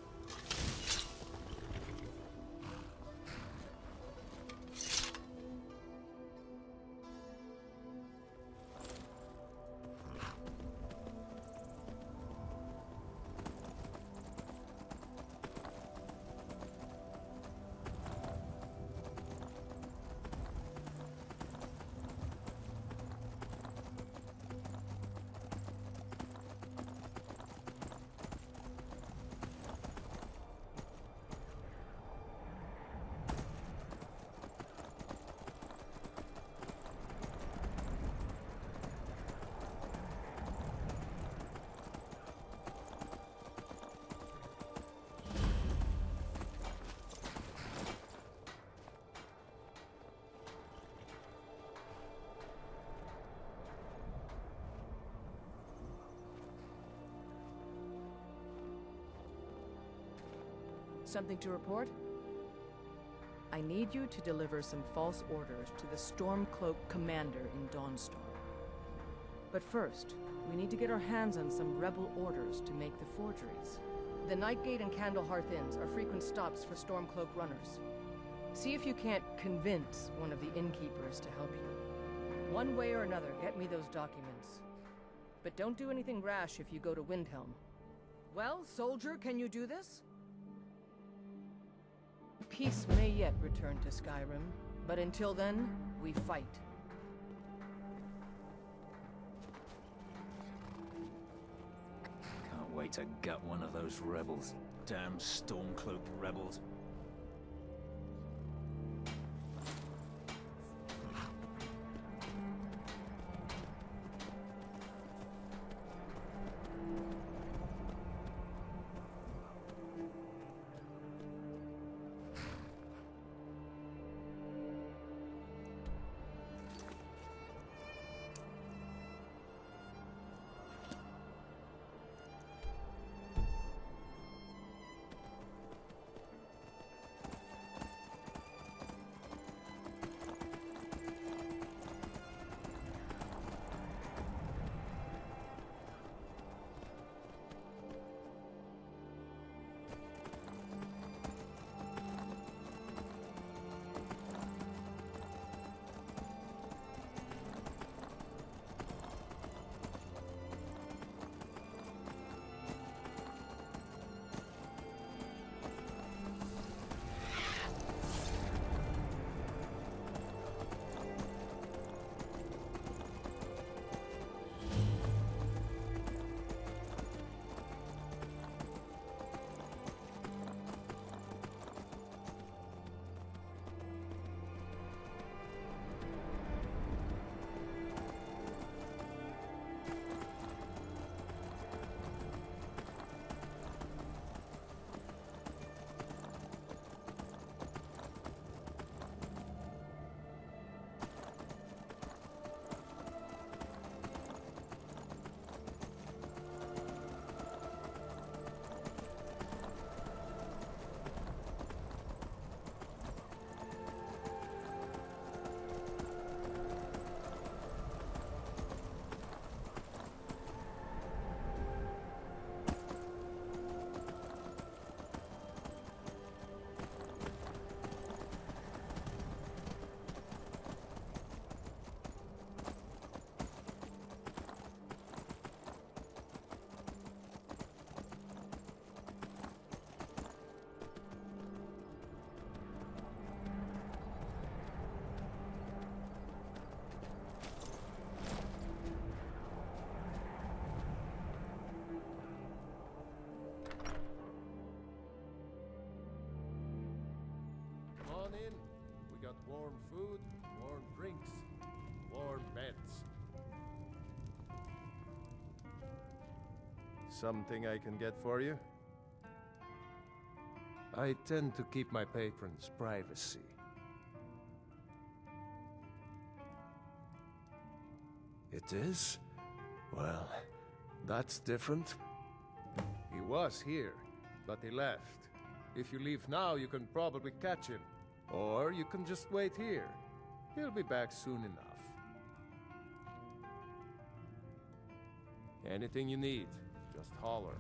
Something to report? I need you to deliver some false orders to the Stormcloak commander in Dawnstar. But first, we need to get our hands on some rebel orders to make the forgeries. The Nightgate and Candlehearth Inns are frequent stops for Stormcloak runners. See if you can't convince one of the innkeepers to help you. One way or another, get me those documents. But don't do anything rash if you go to Windhelm. Well, soldier, can you do this? Peace may yet return to Skyrim, but until then, we fight. Can't wait to gut one of those rebels. Damn Stormcloak rebels. on in. We got warm food, warm drinks, warm beds. Something I can get for you? I tend to keep my patrons' privacy. It is? Well, that's different. He was here, but he left. If you leave now, you can probably catch him. Or you can just wait here. He'll be back soon enough. Anything you need, just holler.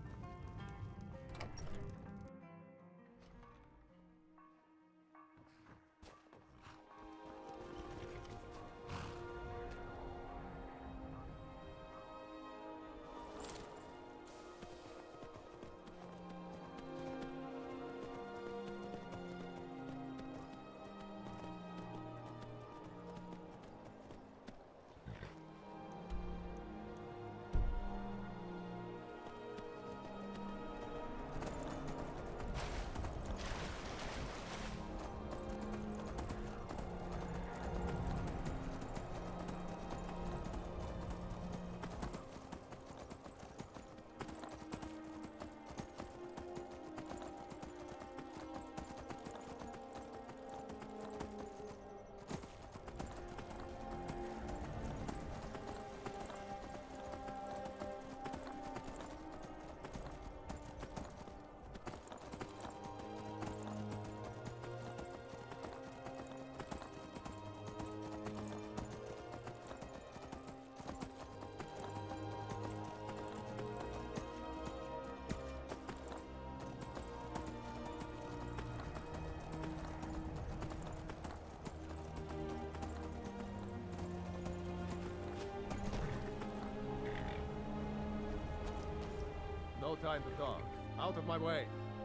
No time to talk. Out of my way.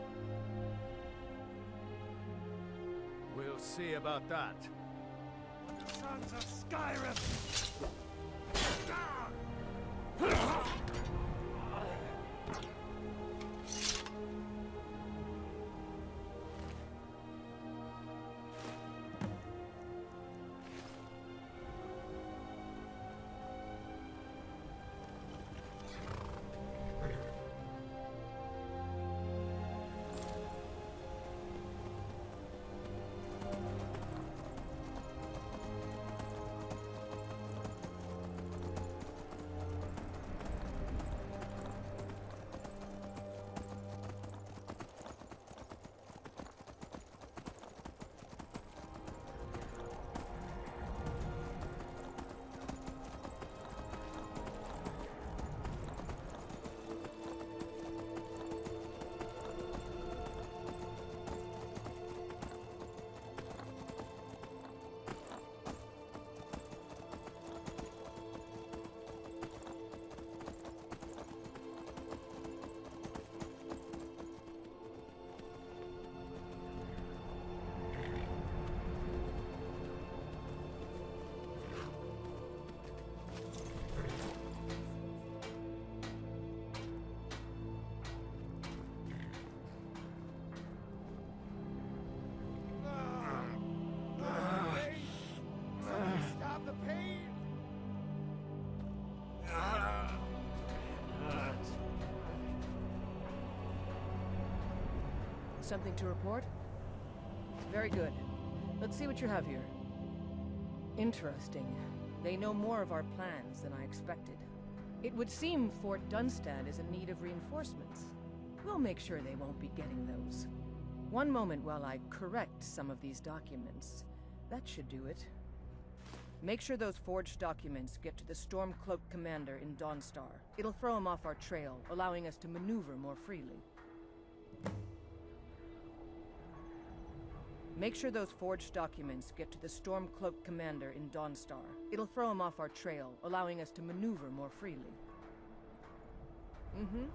We'll see about that. Sons of Skyrim! Something to report? Very good. Let's see what you have here. Interesting. They know more of our plans than I expected. It would seem Fort Dunstad is in need of reinforcements. We'll make sure they won't be getting those. One moment while I correct some of these documents. That should do it. Make sure those forged documents get to the Stormcloak commander in Dawnstar. It'll throw him off our trail, allowing us to maneuver more freely. Make sure those forged documents get to the Stormcloak commander in Dawnstar. It'll throw him off our trail, allowing us to maneuver more freely. Mm-hmm.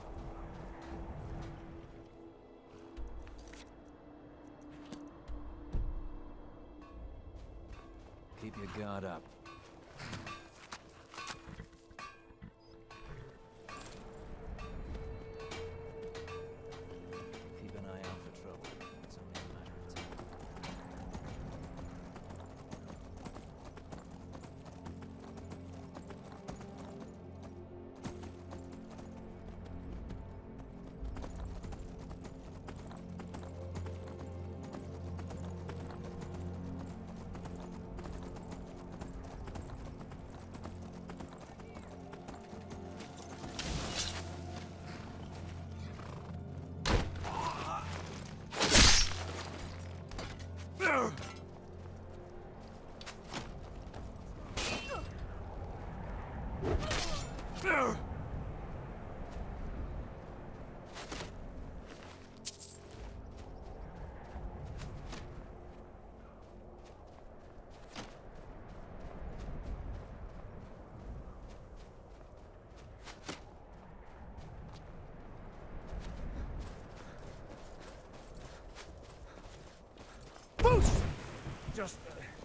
Keep your guard up. Keep an eye out for trouble. It's only a matter of time. just...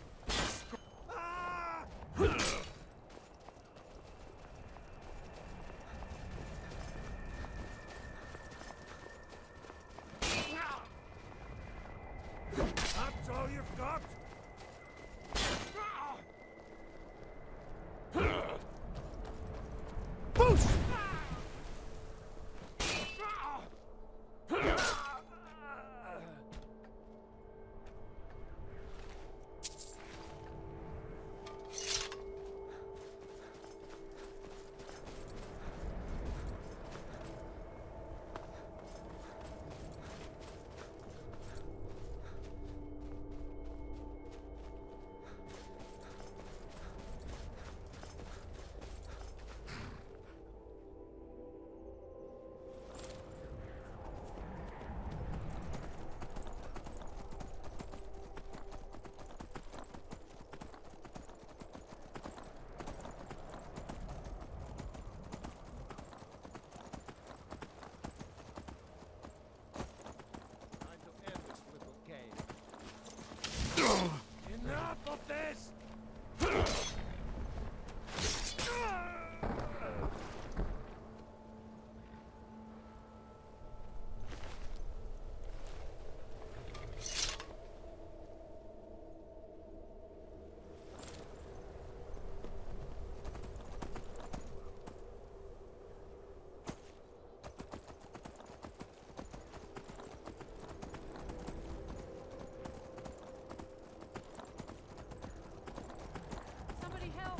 That's all you've got? Boost! Enough of this! Somebody help!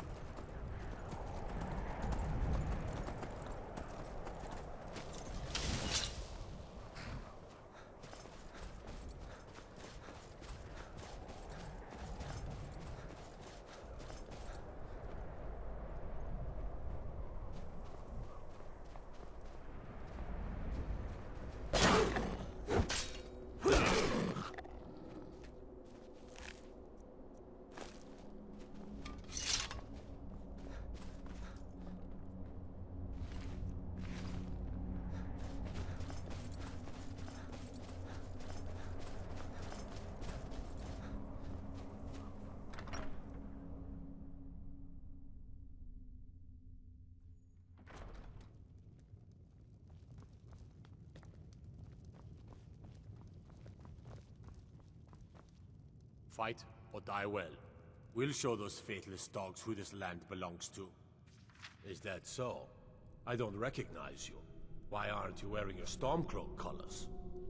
Fight or die well. We'll show those faithless dogs who this land belongs to. Is that so? I don't recognize you. Why aren't you wearing your Stormcloak colors?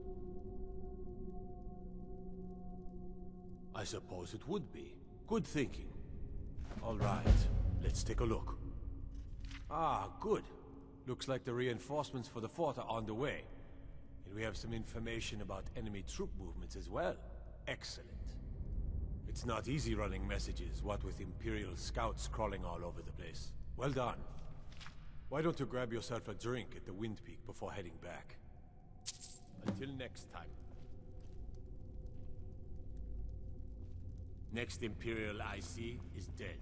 I suppose it would be. Good thinking. All right, let's take a look. Ah, good. Looks like the reinforcements for the fort are on the way. And we have some information about enemy troop movements as well. Excellent. It's not easy running messages, what with Imperial scouts crawling all over the place. Well done. Why don't you grab yourself a drink at the Wind Peak before heading back? Until next time. Next Imperial I see is dead.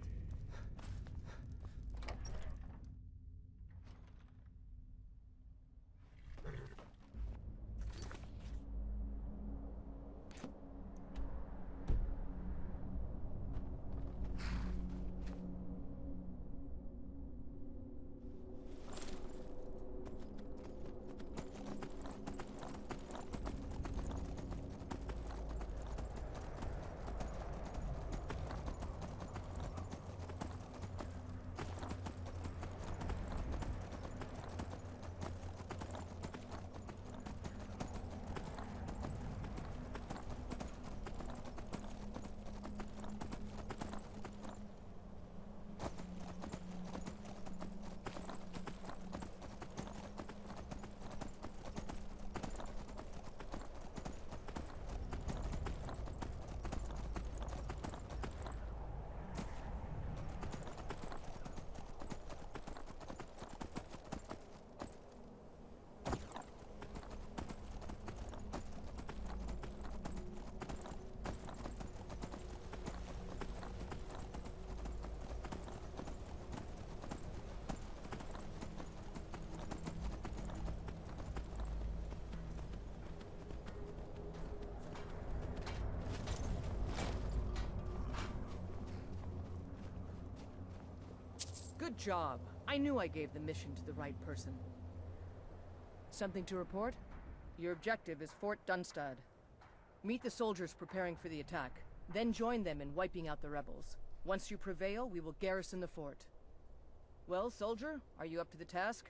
Good job. I knew I gave the mission to the right person. Something to report? Your objective is Fort Dunstad. Meet the soldiers preparing for the attack, then join them in wiping out the rebels. Once you prevail, we will garrison the fort. Well, soldier, are you up to the task?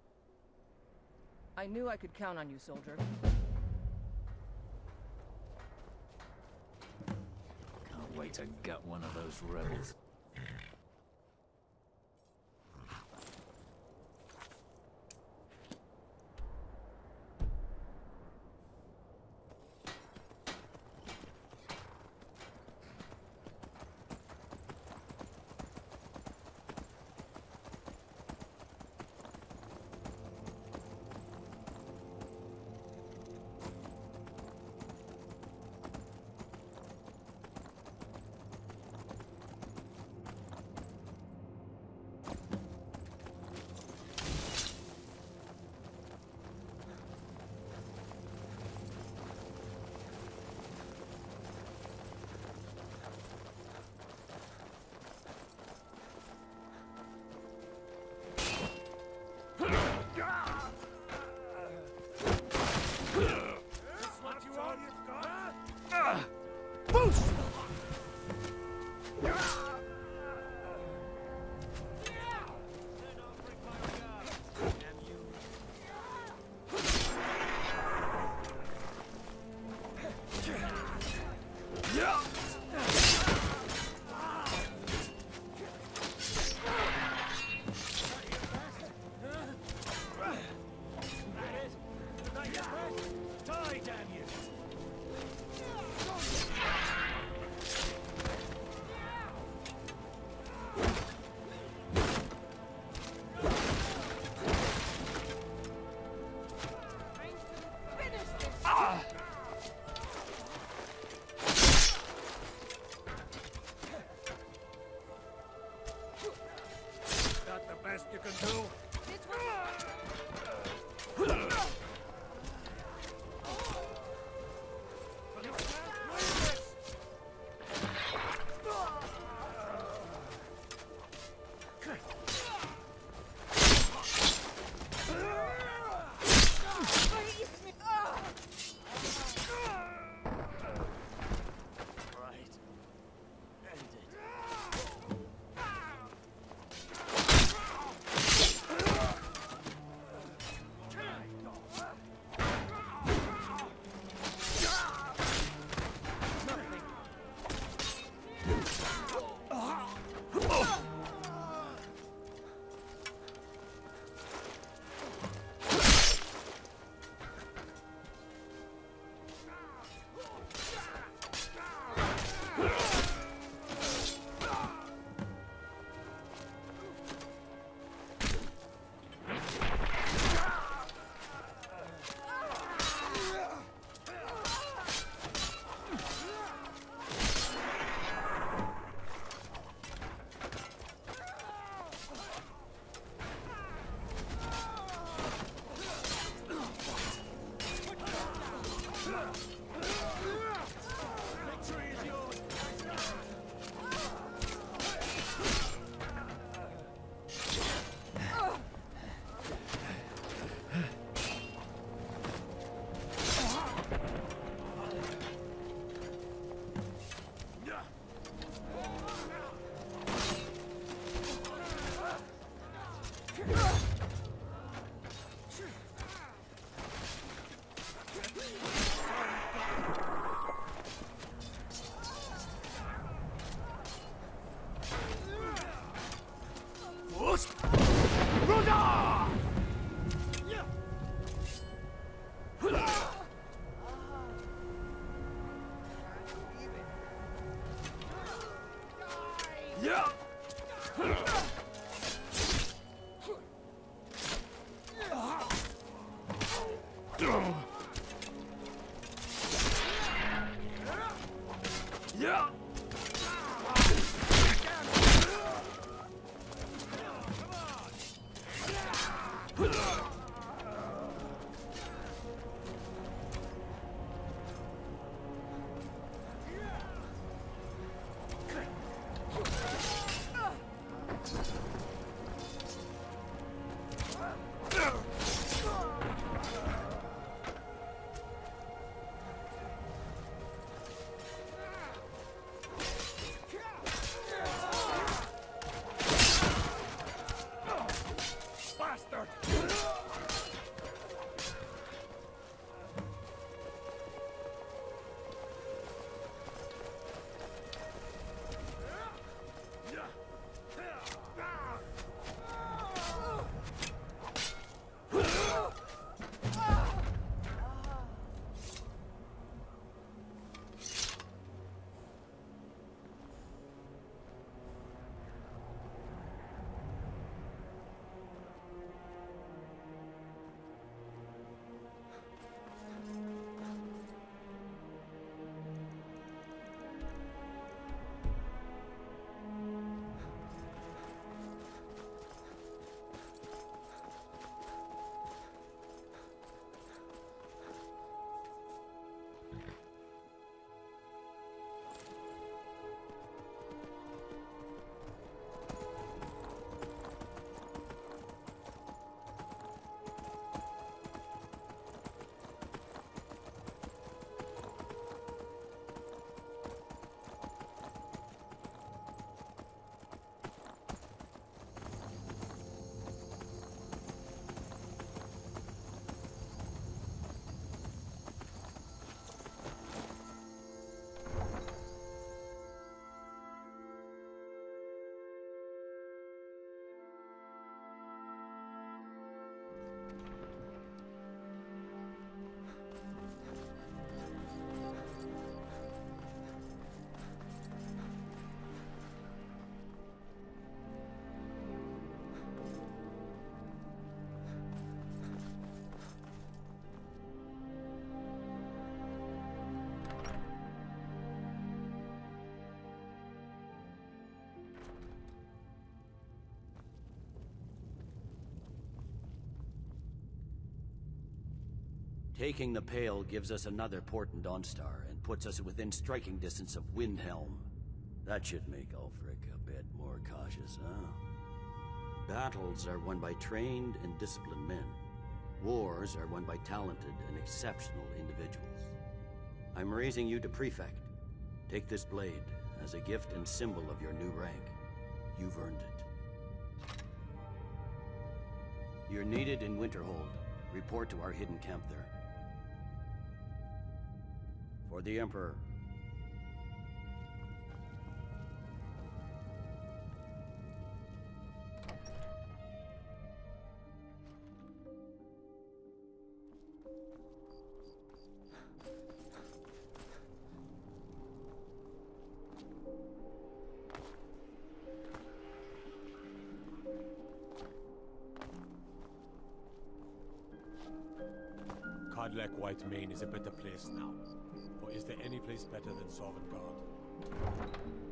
I knew I could count on you, soldier. Can't wait to gut one of those rebels. You can do. Taking the Pale gives us another port in Dawnstar and puts us within striking distance of Windhelm. That should make Ulfric a bit more cautious, huh? Battles are won by trained and disciplined men. Wars are won by talented and exceptional individuals. I'm raising you to Prefect. Take this blade as a gift and symbol of your new rank. You've earned it. You're needed in Winterhold. Report to our hidden camp there. For the Emperor. Whitemane is a better place now. Or is there any place better than Sovngarde?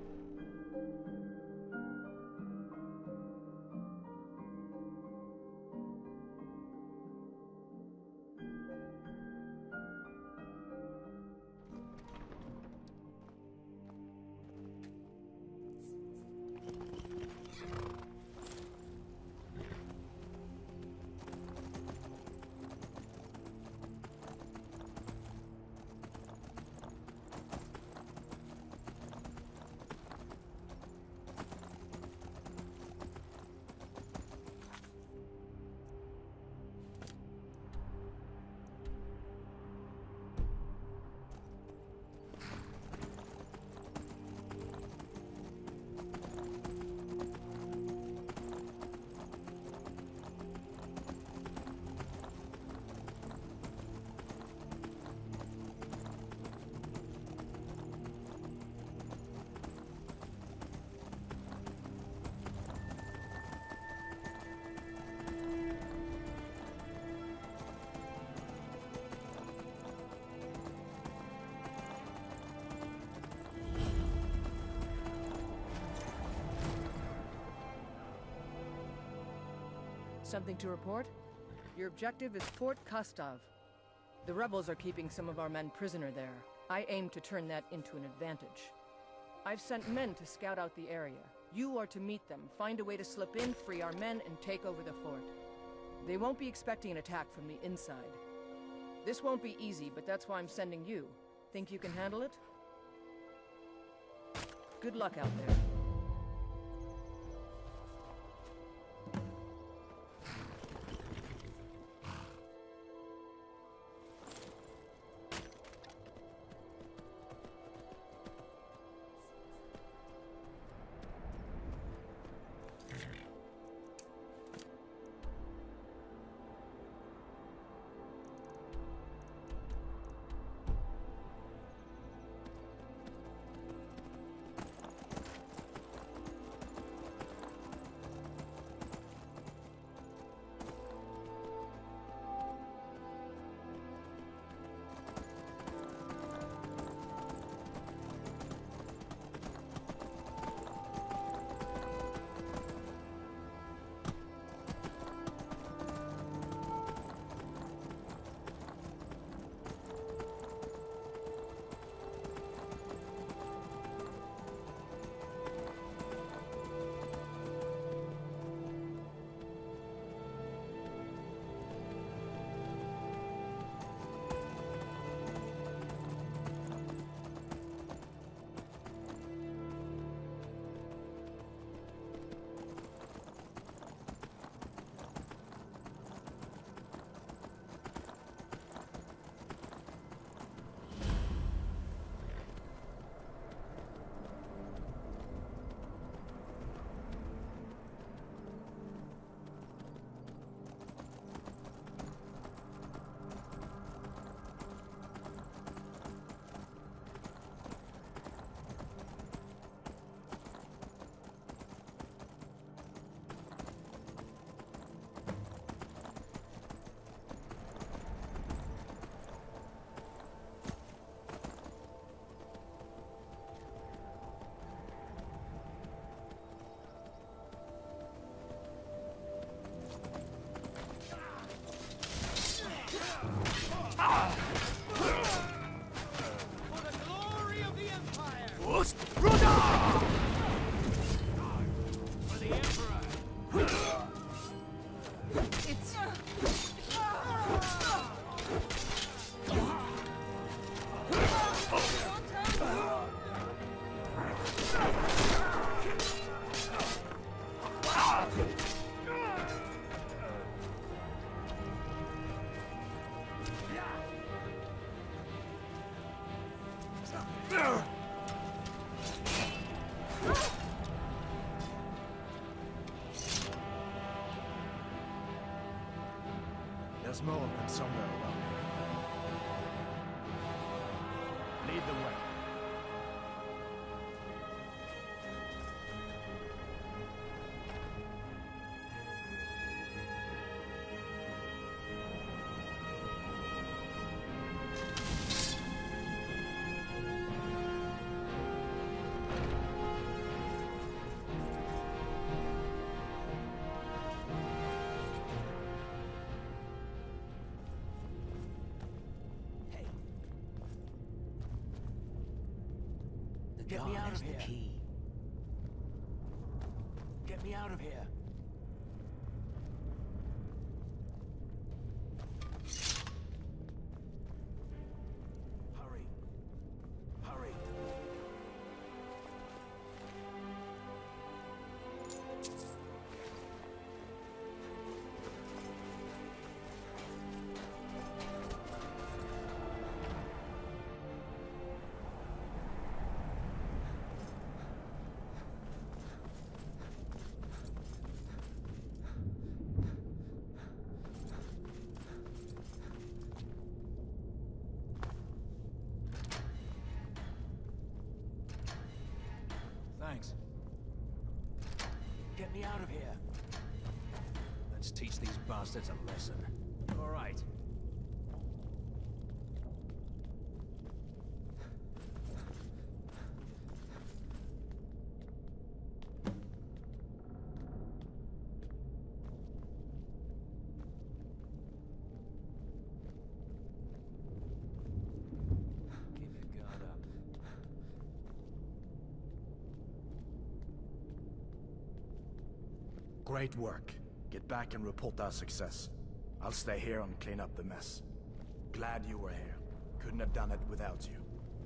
Something to report? Your objective is Fort Kastov. The rebels are keeping some of our men prisoner there. I aim to turn that into an advantage. I've sent men to scout out the area. You are to meet them, find a way to slip in, free our men, and take over the fort. They won't be expecting an attack from the inside. This won't be easy, but that's why I'm sending you. Think you can handle it? Good luck out there. Horus! Rudder! For the Emperor! It's... There's more of them somewhere around here. Lead the way. Get me out of here. Key. Get me out of here. Hurry. Hurry. Thanks. Get me out of here. Let's teach these bastards a lesson. All right. Keep your guard up. Great work. Get back and report our success. I'll stay here and clean up the mess. Glad you were here. Couldn't have done it without you.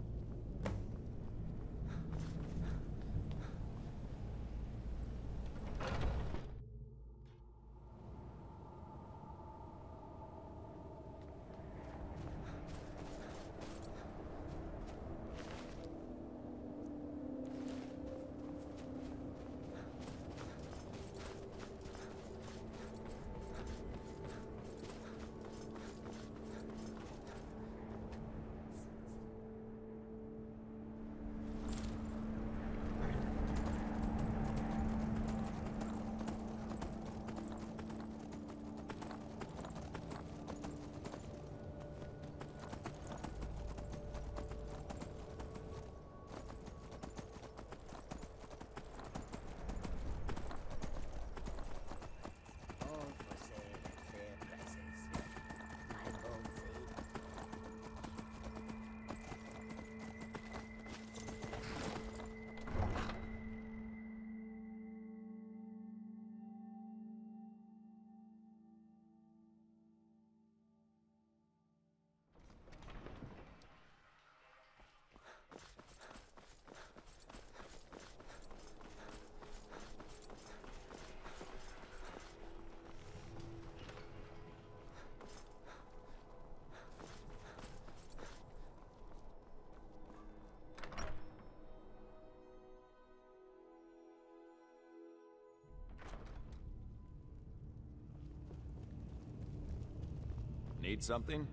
Need something?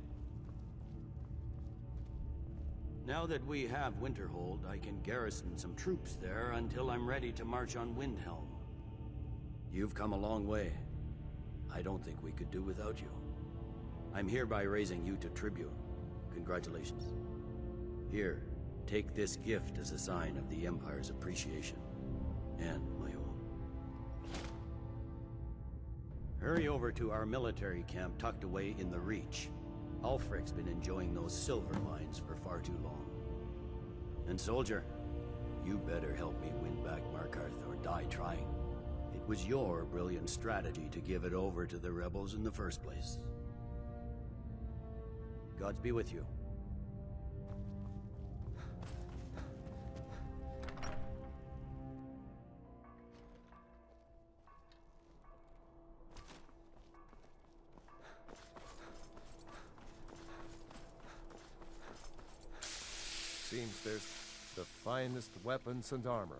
Now that we have Winterhold, I can garrison some troops there until I'm ready to march on Windhelm. You've come a long way. I don't think we could do without you. I'm hereby raising you to tribune. Congratulations. Here, take this gift as a sign of the Empire's appreciation. And my own. Hurry over to our military camp tucked away in the Reach. Ulfric's been enjoying those silver mines for far too long. And soldier, You better help me win back Markarth or die trying. It was your brilliant strategy to give it over to the rebels in the first place. Gods be with you. Seems there's the finest weapons and armor.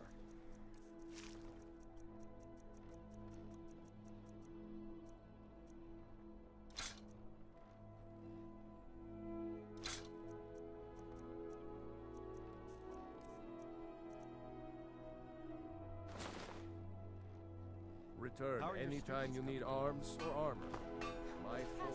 Return anytime you need arms or armor. My forge.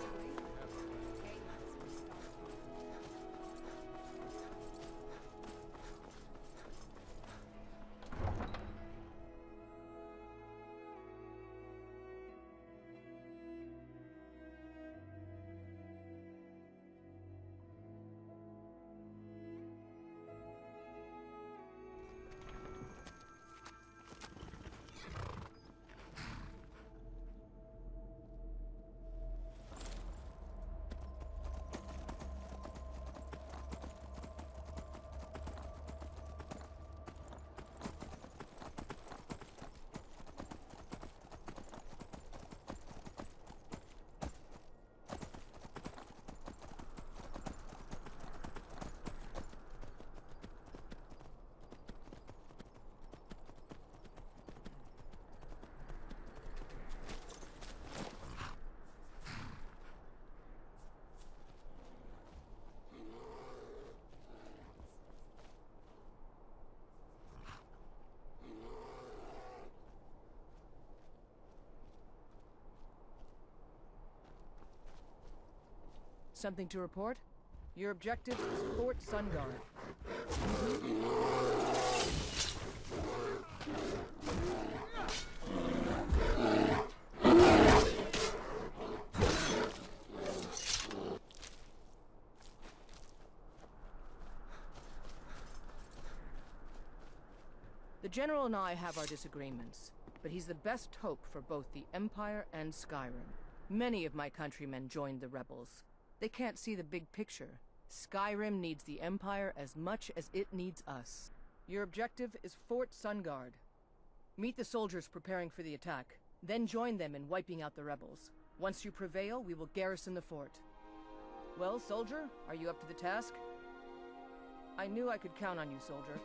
Something to report? Your objective is Fort Sunguard. The General and I have our disagreements, but he's the best hope for both the Empire and Skyrim. Many of my countrymen joined the rebels. They can't see the big picture. Skyrim needs the Empire as much as it needs us. Your objective is Fort Sunguard. Meet the soldiers preparing for the attack, then join them in wiping out the rebels. Once you prevail, we will garrison the fort. Well, soldier, are you up to the task? I knew I could count on you, soldier.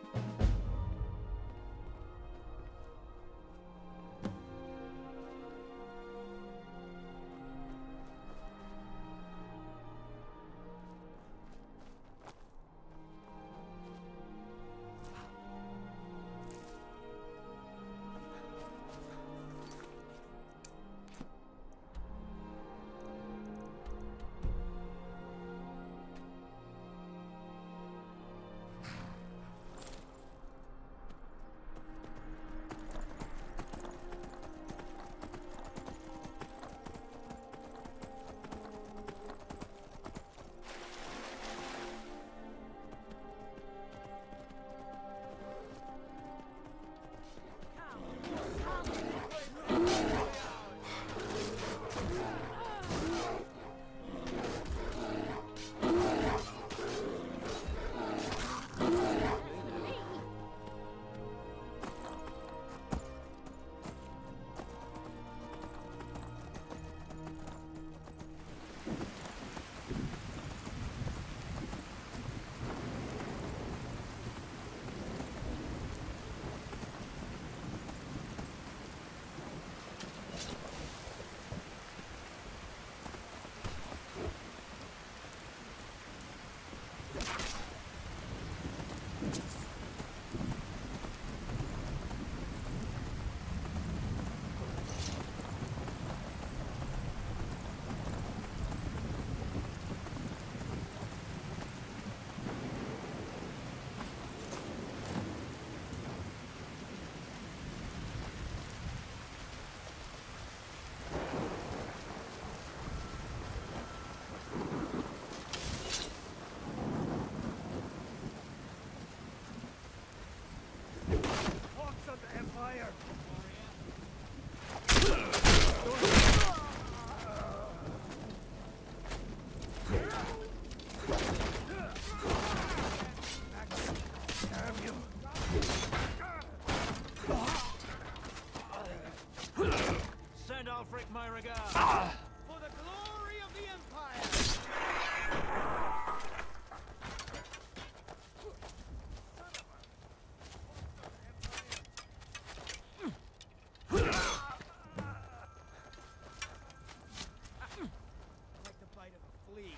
flee.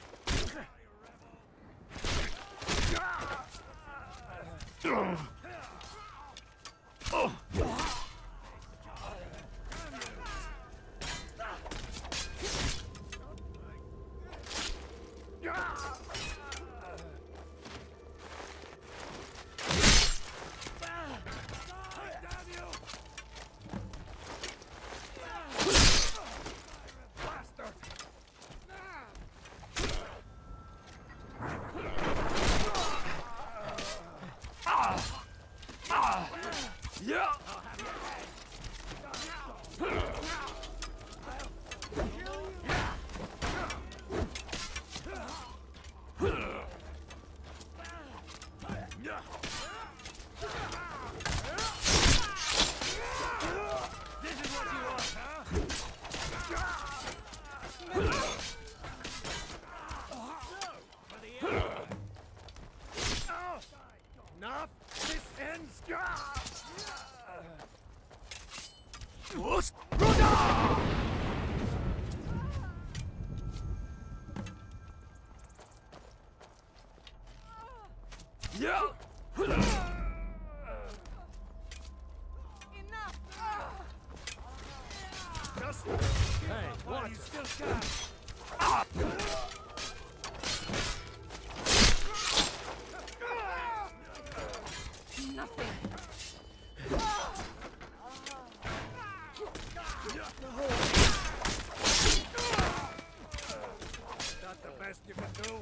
Enough! This ends! Just... Hey, what? You still got... Nothing. Not the best you can do.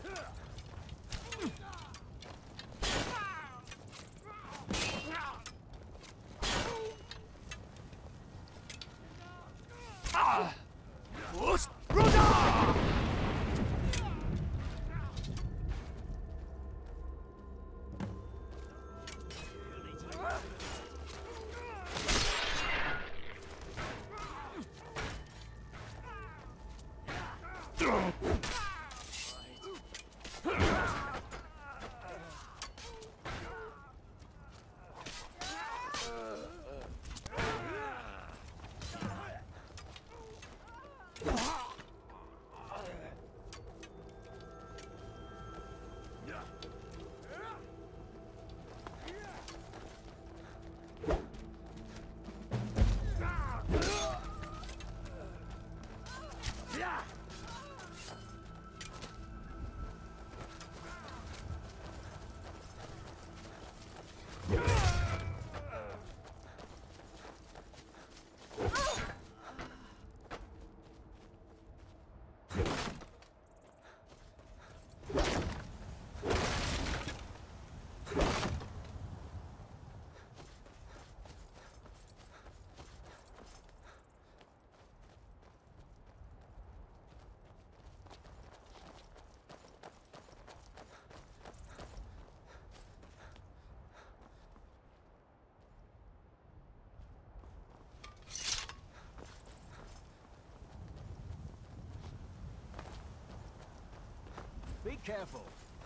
Be careful.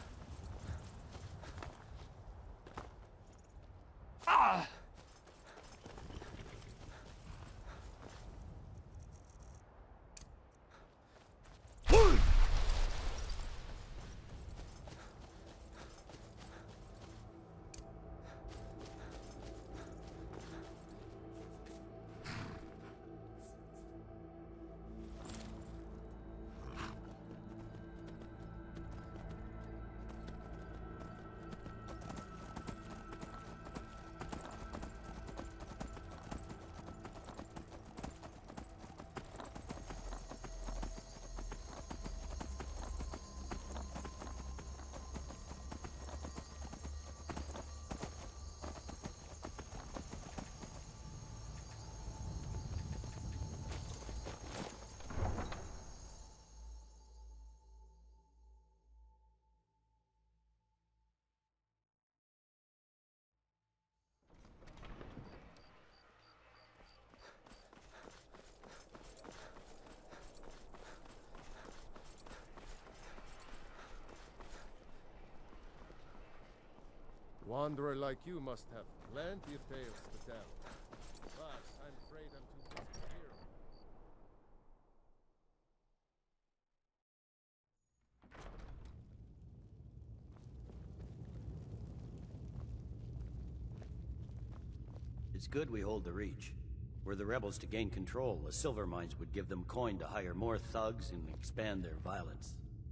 Ah! Wanderer like you must have plenty of tales to tell. But I'm afraid I'm too busy to hear 'em. It's good we hold the Reach. Were the rebels to gain control, the silver mines would give them coin to hire more thugs and expand their violence.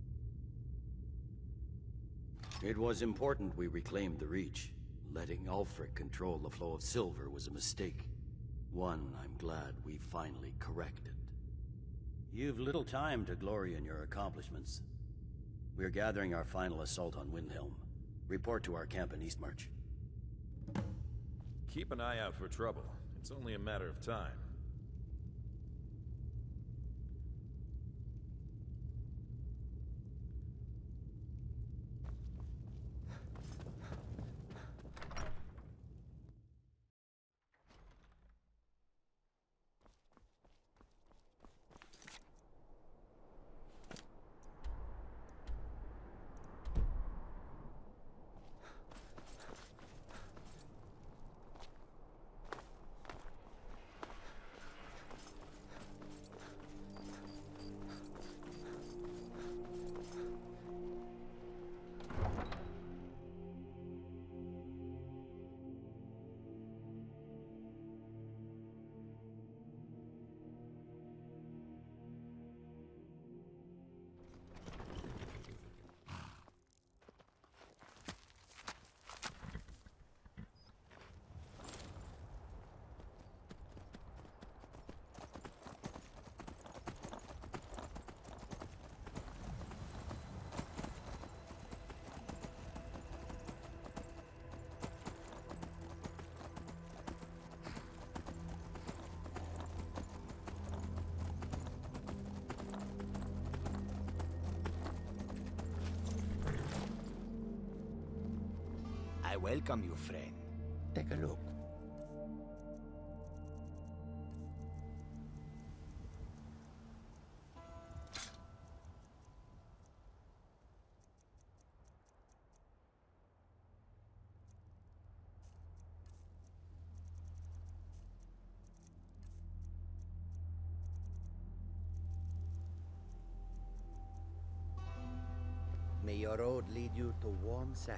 It was important we reclaimed the Reach. Letting Ulfric control the flow of silver was a mistake. One I'm glad we finally corrected. You've little time to glory in your accomplishments. We're gathering our final assault on Windhelm. Report to our camp in Eastmarch. Keep an eye out for trouble. It's only a matter of time. I welcome you, friend. Take a look. May your road lead you to warm sands.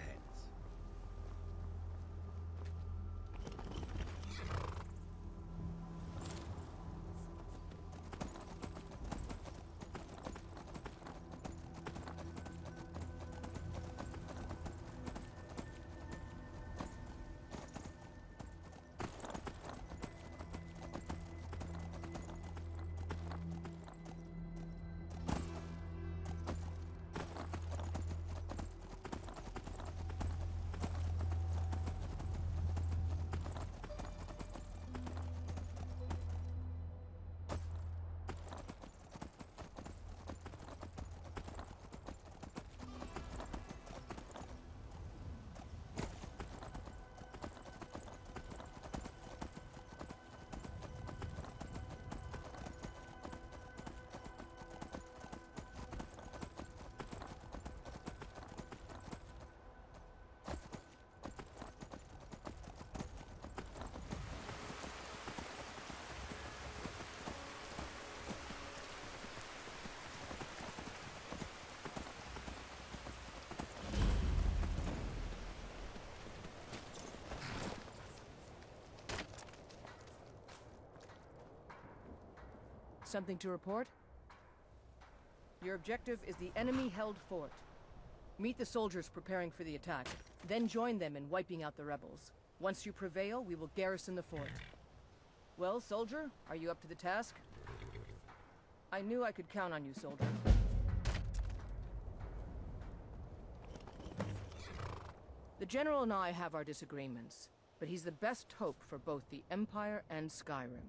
Something to report? Your objective is the enemy-held fort. Meet the soldiers preparing for the attack, then join them in wiping out the rebels. Once you prevail, we will garrison the fort. Well, soldier, are you up to the task? I knew I could count on you, soldier. The General and I have our disagreements, but he's the best hope for both the Empire and Skyrim.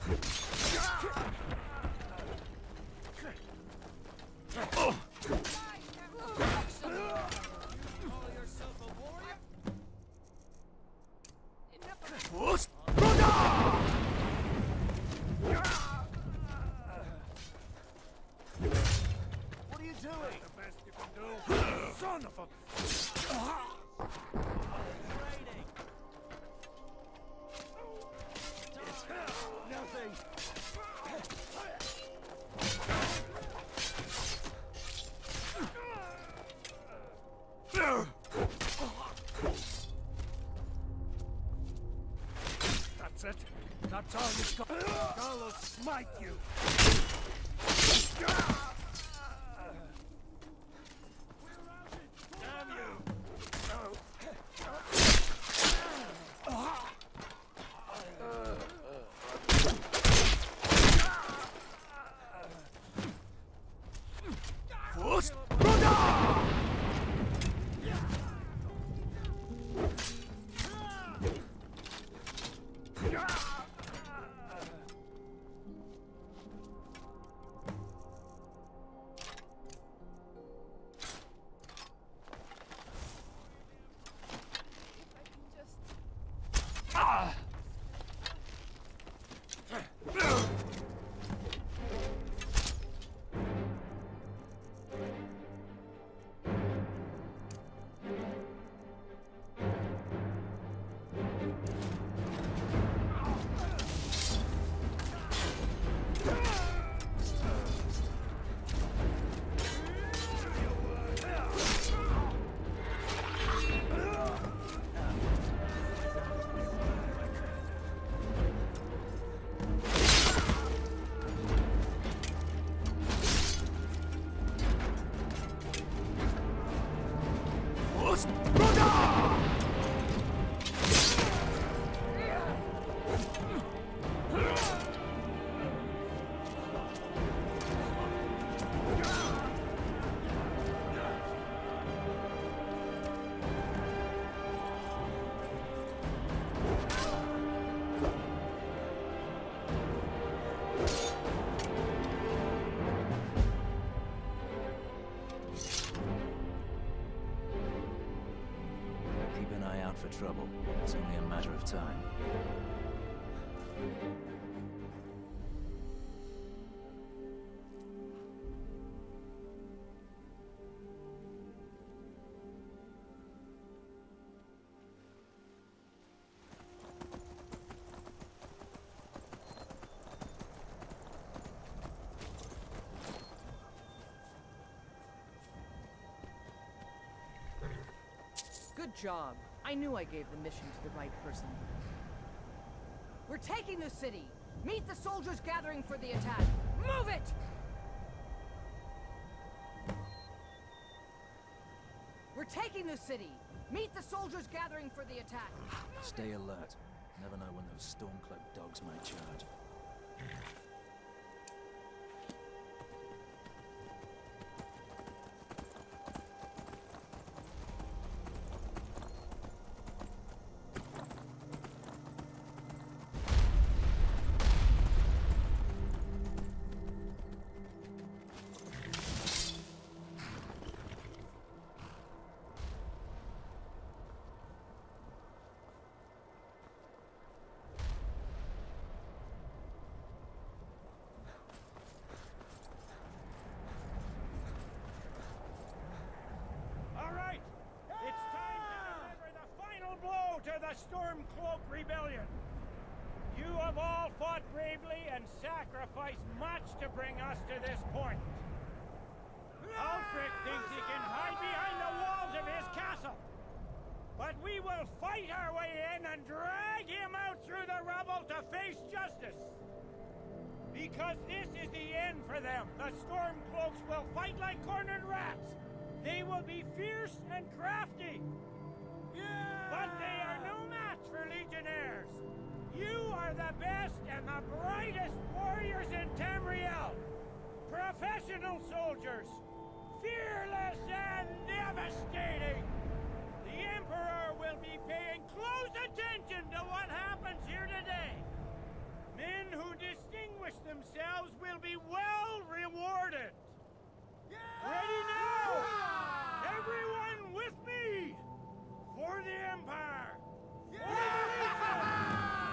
What are you doing? The best you can do. Son of a... Nothing. That's it. That's all you've got. God will smite you. Damn you. For trouble. It's only a matter of time. Good job. I knew I gave the mission to the right person. We're taking the city! Meet the soldiers gathering for the attack! Move it! We're taking the city! Meet the soldiers gathering for the attack! Stay alert. Never know when those Stormcloak dogs might charge. The Stormcloak Rebellion. You have all fought bravely and sacrificed much to bring us to this point. Ulfric thinks he can hide behind the walls of his castle. But we will fight our way in and drag him out through the rubble to face justice. Because this is the end for them. The Stormcloaks will fight like cornered rats. They will be fierce and crafty. But they are no match for Legionnaires. You are the best and the brightest warriors in Tamriel. Professional soldiers. Fearless and devastating. The Emperor will be paying close attention to what happens here today. Men who distinguish themselves will be well rewarded. Ready now! Everyone with me! For the Empire! For the Legion!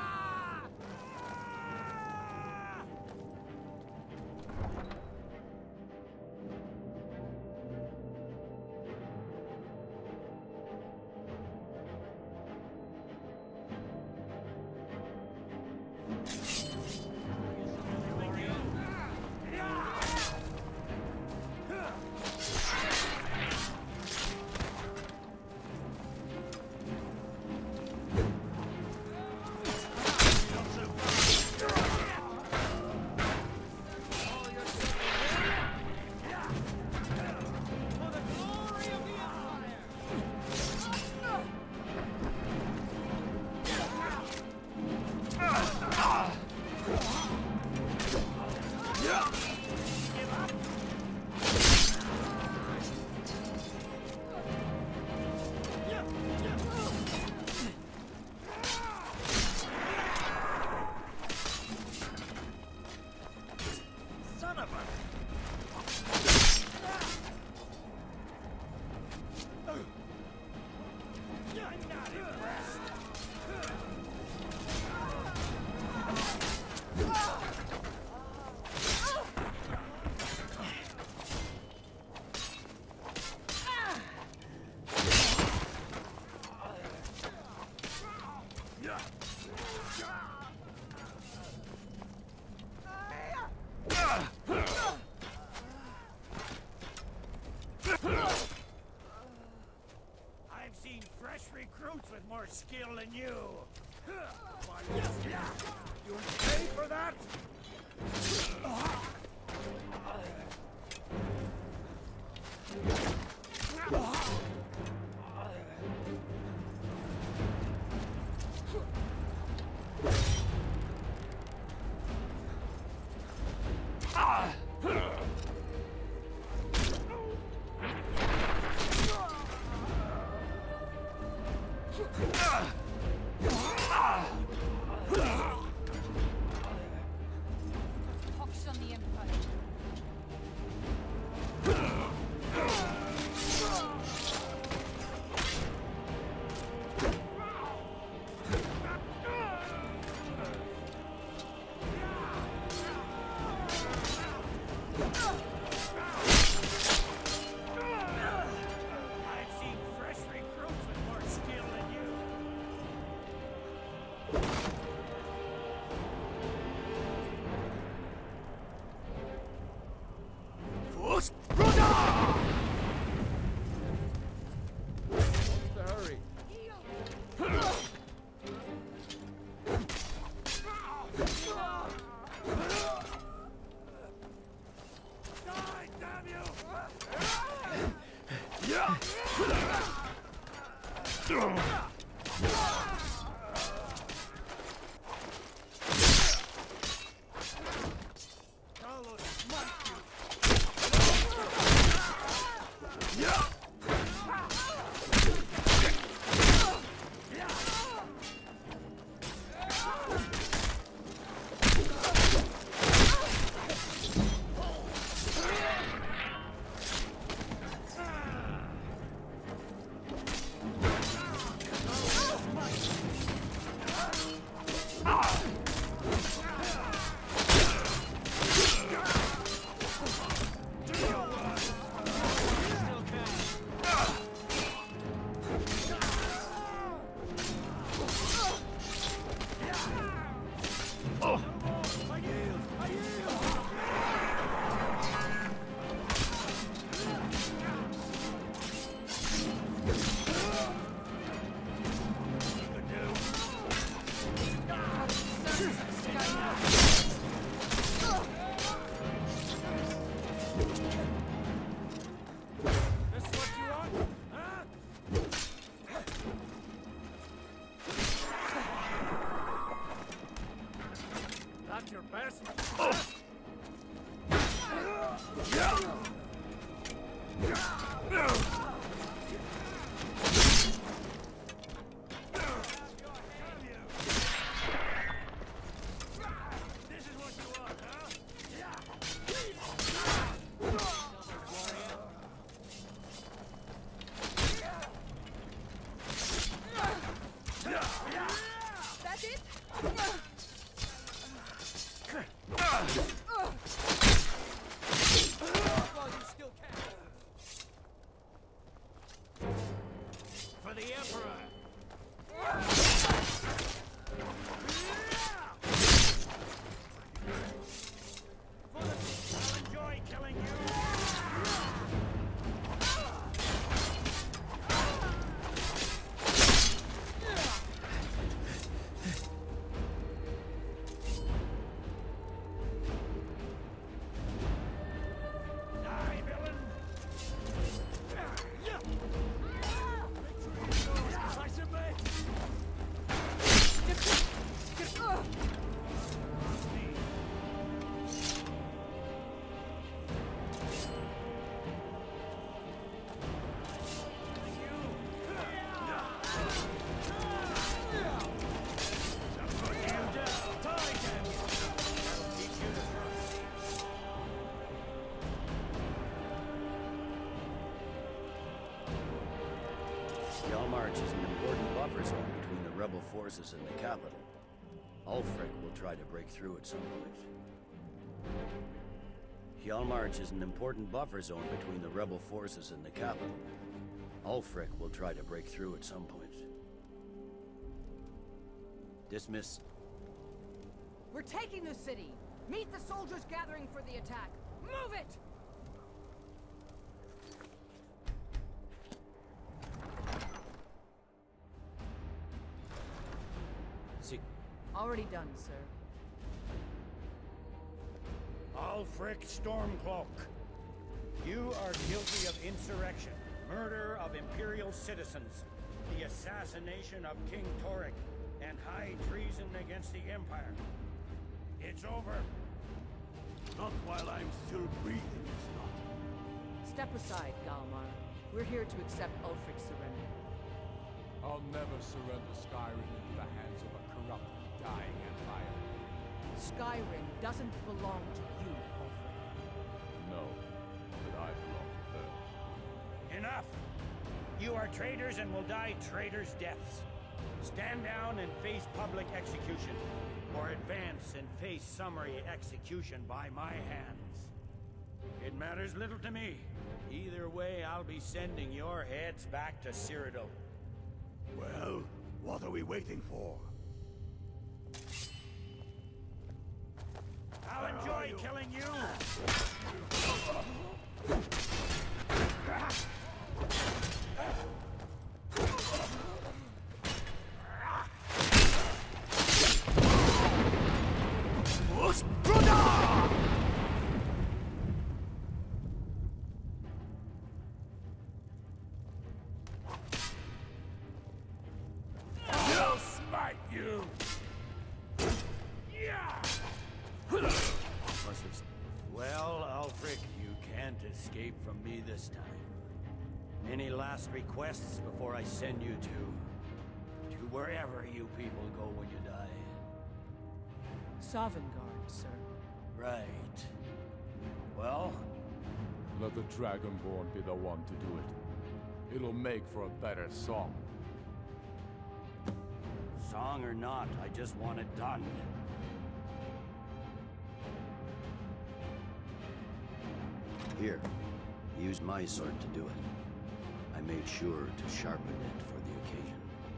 I've seen fresh recruits with more skill than you. Why, yes, you'll pay for that? While you still can. For the Emperor! I'll enjoy killing you! March is an important buffer zone between the rebel forces and the capital. Ulfric will try to break through at some point. Hjalmarch is an important buffer zone between the rebel forces and the capital. Ulfric will try to break through at some point. Dismiss. We're taking the city! Meet the soldiers gathering for the attack! Move it! See. Already done, sir. Ulfric Stormcloak, you are guilty of insurrection, murder of Imperial citizens, the assassination of King Torrik, and high treason against the Empire. It's over. Not while I'm still breathing, it's not. Step aside, Galmar. We're here to accept Ulfric's surrender. I'll never surrender Skyrim into the hands of a corrupt, dying empire. Skyrim doesn't belong to you, Ulfric. No, but I belong to her. Enough! You are traitors and will die traitors' deaths. Stand down and face public execution, or advance and face summary execution by my hands. It matters little to me. Either way, I'll be sending your heads back to Cyrodiil. Well, what are we waiting for? I'll enjoy killing you! I'll smite you! Well, Ulfric, you can't escape from me this time. Any last requests before I send you to wherever you people go when you die? Sovngarde, sir. Right. Well? Let the Dragonborn be the one to do it. It'll make for a better song. Song or not, I just want it done. Here, use my sword to do it. I made sure to sharpen it for the occasion.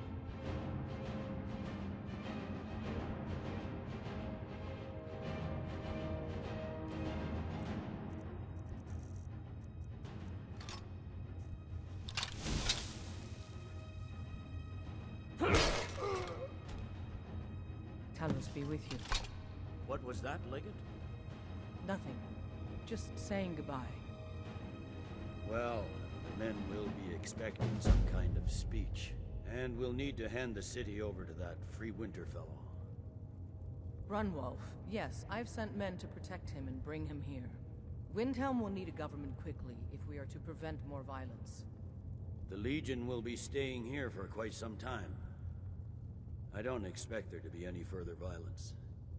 Tullius be with you. What was that, Legate? Nothing. Just saying goodbye. Well, the men will be expecting some kind of speech. And we'll need to hand the city over to that Free Winter fellow. Runwolf. Yes, I've sent men to protect him and bring him here. Windhelm will need a government quickly if we are to prevent more violence. The Legion will be staying here for quite some time. I don't expect there to be any further violence.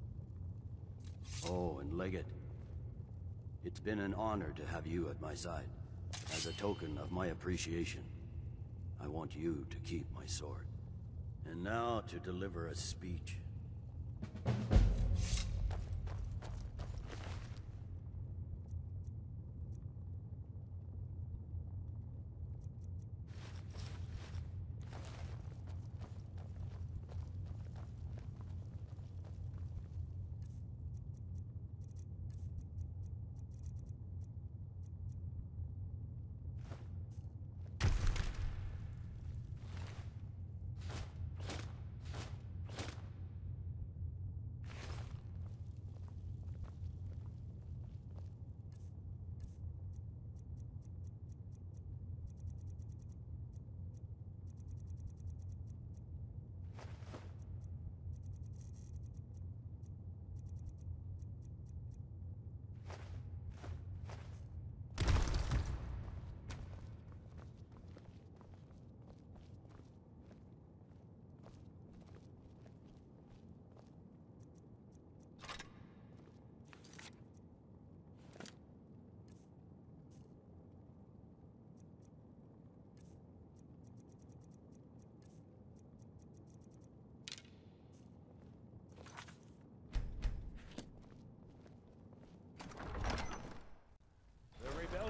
Oh, and Legate. It's been an honor to have you at my side. As a token of my appreciation, I want you to keep my sword. And now to deliver a speech.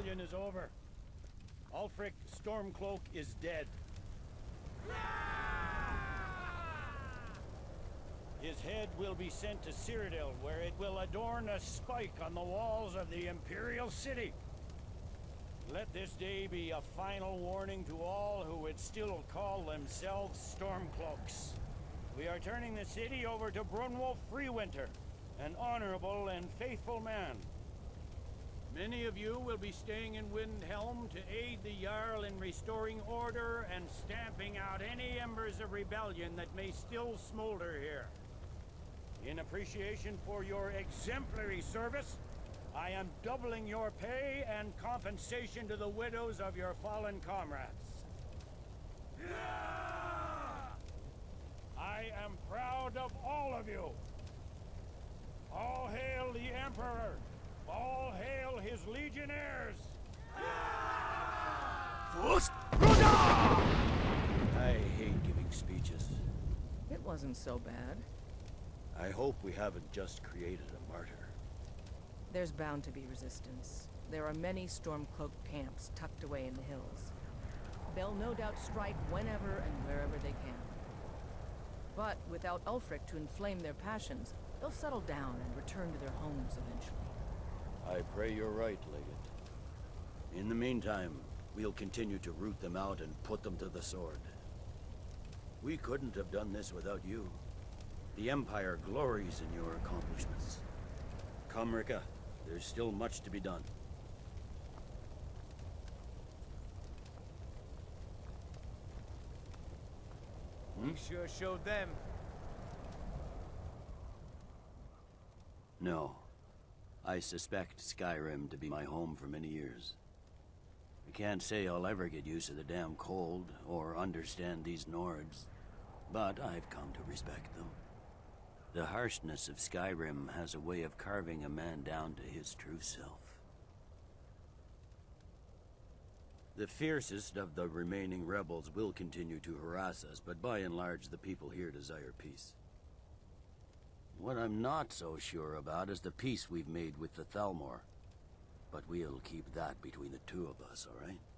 rebellion is over. Ulfric Stormcloak is dead. His head will be sent to Cyrodiil, where it will adorn a spike on the walls of the Imperial City. Let this day be a final warning to all who would still call themselves Stormcloaks. We are turning the city over to Brunwolf Freewinter, an honorable and faithful man. Many of you will be staying in Windhelm to aid the Jarl in restoring order and stamping out any embers of rebellion that may still smolder here. In appreciation for your exemplary service, I am doubling your pay and compensation to the widows of your fallen comrades. I am proud of all of you. All hail the Emperor! All hail his legionnaires! I hate giving speeches. It wasn't so bad. I hope we haven't just created a martyr. There's bound to be resistance. There are many Stormcloak camps tucked away in the hills. They'll no doubt strike whenever and wherever they can. But without Ulfric to inflame their passions, they'll settle down and return to their homes eventually. I pray you're right, Legate. In the meantime, we'll continue to root them out and put them to the sword. We couldn't have done this without you. The Empire glories in your accomplishments. Come, Rikke. There's still much to be done. We sure showed them. No. I suspect Skyrim to be my home for many years. I can't say I'll ever get used to the damn cold, or understand these Nords, but I've come to respect them. The harshness of Skyrim has a way of carving a man down to his true self. The fiercest of the remaining rebels will continue to harass us, but by and large the people here desire peace. What I'm not so sure about is the peace we've made with the Thalmor. But we'll keep that between the two of us, all right?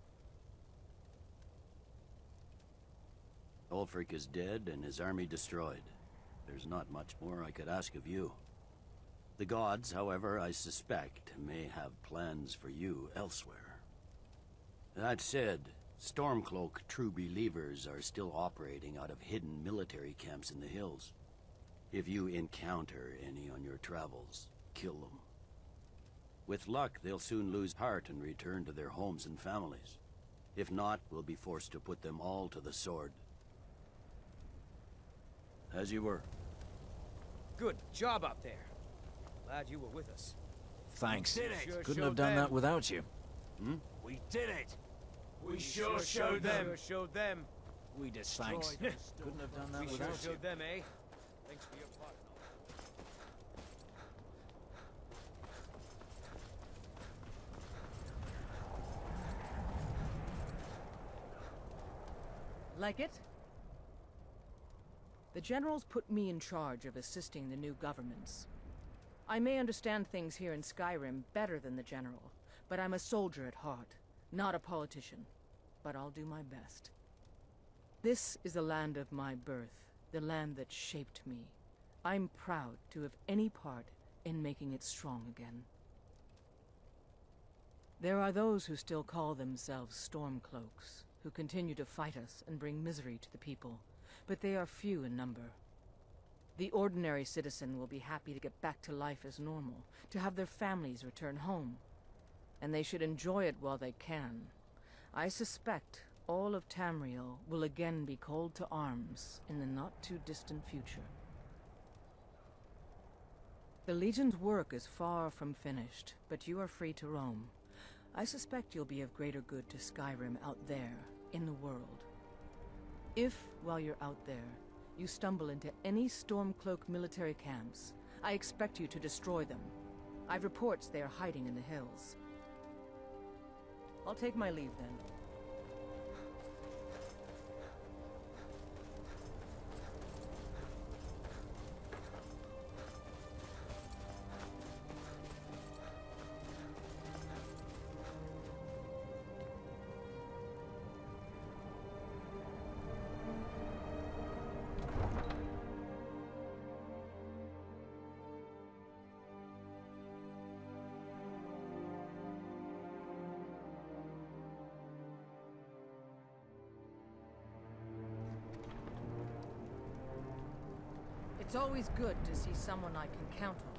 Ulfric is dead and his army destroyed. There's not much more I could ask of you. The gods, however, I suspect, may have plans for you elsewhere. That said, Stormcloak true believers are still operating out of hidden military camps in the hills. If you encounter any on your travels, kill them. With luck, they'll soon lose heart and return to their homes and families. If not, we'll be forced to put them all to the sword. As you were. Good job out there. Glad you were with us. Thanks. We did it. Sure Couldn't have done that without you. Hmm? We did it. We sure showed them. Sure showed them. We destroyed. Thanks. Couldn't have done that We without sure you. showed them, eh? Thanks for your part. Like it? The generals put me in charge of assisting the new governments. I may understand things here in Skyrim better than the general, but I'm a soldier at heart, not a politician. But I'll do my best. This is the land of my birth, the land that shaped me. I'm proud to have any part in making it strong again. There are those who still call themselves Stormcloaks, who continue to fight us and bring misery to the people, but they are few in number. The ordinary citizen will be happy to get back to life as normal, to have their families return home. And they should enjoy it while they can. I suspect all of Tamriel will again be called to arms in the not-too-distant future. The Legion's work is far from finished, but you are free to roam. I suspect you'll be of greater good to Skyrim out there, in the world. If, while you're out there, you stumble into any Stormcloak military camps, I expect you to destroy them. I've reports they are hiding in the hills. I'll take my leave then. It's always good to see someone I can count on.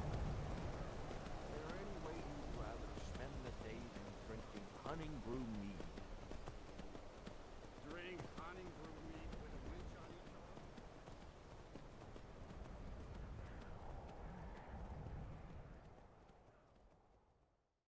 Hunting brew mead